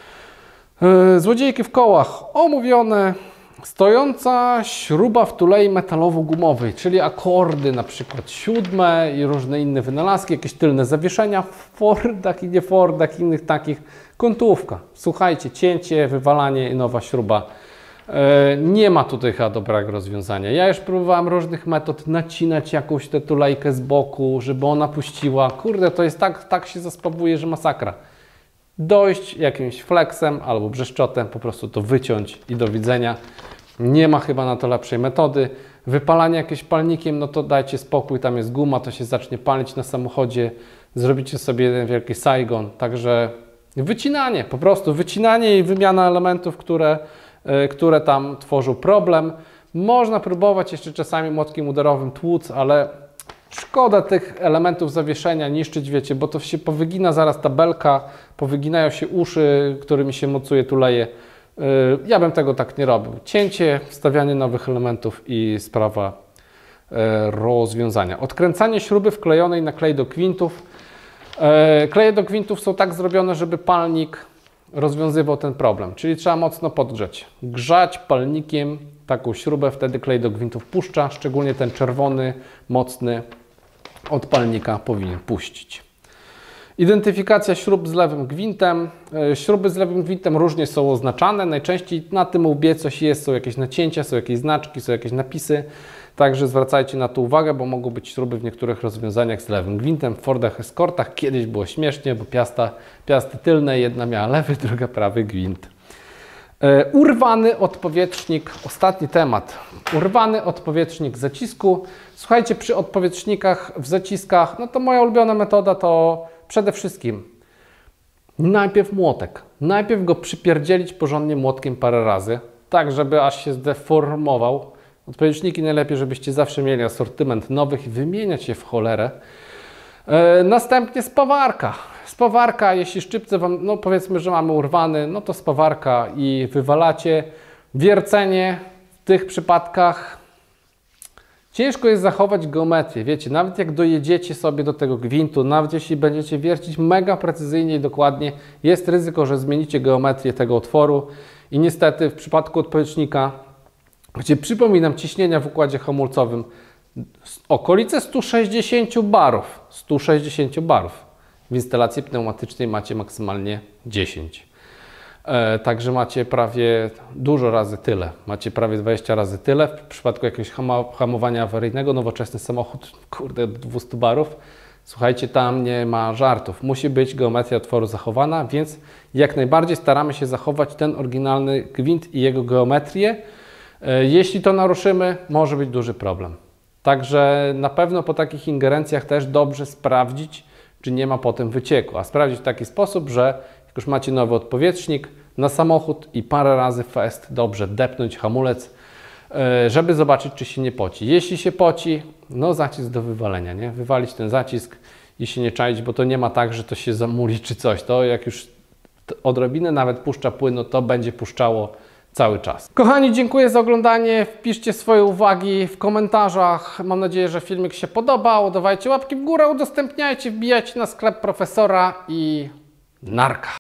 Yy, złodziejki w kołach omówione. Stojąca śruba w tulei metalowo-gumowej, czyli akordy na przykład siódme i różne inne wynalazki, jakieś tylne zawieszenia w Fordach i nie Fordach, innych takich. Kątówka. Słuchajcie, cięcie, wywalanie i nowa śruba. Yy, nie ma tutaj chyba dobrego rozwiązania. Ja już próbowałem różnych metod nacinać jakąś tę tulejkę z boku, żeby ona puściła. Kurde, to jest tak, tak się zaspawuje, że masakra. Dojść jakimś flexem albo brzeszczotem, po prostu to wyciąć i do widzenia. Nie ma chyba na to lepszej metody. Wypalanie jakimś palnikiem, no to dajcie spokój, tam jest guma, to się zacznie palić na samochodzie. Zrobicie sobie jeden wielki Saigon. Także wycinanie, po prostu wycinanie i wymiana elementów, które, które tam tworzą problem. Można próbować jeszcze czasami młotkiem udarowym tłuc, ale szkoda tych elementów zawieszenia niszczyć, wiecie, bo to się powygina zaraz tabelka, powyginają się uszy, którymi się mocuje, tuleje. Ja bym tego tak nie robił. Cięcie, wstawianie nowych elementów i sprawa rozwiązania. Odkręcanie śruby wklejonej na klej do gwintów. Kleje do gwintów są tak zrobione, żeby palnik rozwiązywał ten problem, czyli trzeba mocno podgrzać. Grzać palnikiem taką śrubę, wtedy klej do gwintów puszcza, szczególnie ten czerwony, mocny od palnika powinien puścić. Identyfikacja śrub z lewym gwintem. Śruby z lewym gwintem różnie są oznaczane. Najczęściej na tym łbie coś jest, są jakieś nacięcia, są jakieś znaczki, są jakieś napisy. Także zwracajcie na to uwagę, bo mogą być śruby w niektórych rozwiązaniach z lewym gwintem. W Fordach Escortach kiedyś było śmiesznie, bo piasta, piasty tylne, jedna miała lewy, druga prawy gwint. E, urwany odpowietrznik, ostatni temat. Urwany odpowietrznik zacisku. Słuchajcie, przy odpowietrznikach w zaciskach, no to moja ulubiona metoda to przede wszystkim najpierw młotek. Najpierw go przypierdzielić porządnie młotkiem parę razy, tak żeby aż się zdeformował. Odpowietrzniki najlepiej, żebyście zawsze mieli asortyment nowych i wymieniać je w cholerę. E, następnie spawarka. Spawarka, jeśli szczypce Wam, no powiedzmy, że mamy urwany, no to spawarka i wywalacie. Wiercenie w tych przypadkach ciężko jest zachować geometrię. Wiecie, nawet jak dojedziecie sobie do tego gwintu, nawet jeśli będziecie wiercić mega precyzyjnie i dokładnie, jest ryzyko, że zmienicie geometrię tego otworu i niestety w przypadku odpowietrznika, gdzie przypominam ciśnienia w układzie hamulcowym okolice stu sześćdziesięciu barów, stu sześćdziesięciu barów. W instalacji pneumatycznej macie maksymalnie dziesięć. E, także macie prawie dużo razy tyle. Macie prawie dwadzieścia razy tyle. W przypadku jakiegoś hama, hamowania awaryjnego, nowoczesny samochód, kurde, do dwustu barów. Słuchajcie, tam nie ma żartów. Musi być geometria otworu zachowana, więc jak najbardziej staramy się zachować ten oryginalny gwint i jego geometrię. Jeśli to naruszymy, może być duży problem. Także na pewno po takich ingerencjach też dobrze sprawdzić, czy nie ma potem wycieku. A sprawdzić w taki sposób, że jak już macie nowy odpowietrznik na samochód i parę razy fest dobrze depnąć hamulec, żeby zobaczyć, czy się nie poci. Jeśli się poci, no zacisk do wywalenia, nie? Wywalić ten zacisk i się nie czaić, bo to nie ma tak, że to się zamuli czy coś. To jak już odrobinę nawet puszcza płynu, to będzie puszczało cały czas. Kochani, dziękuję za oglądanie. Wpiszcie swoje uwagi w komentarzach. Mam nadzieję, że filmik się podobał. Dawajcie łapki w górę, udostępniajcie, wbijajcie na sklep profesora i narka.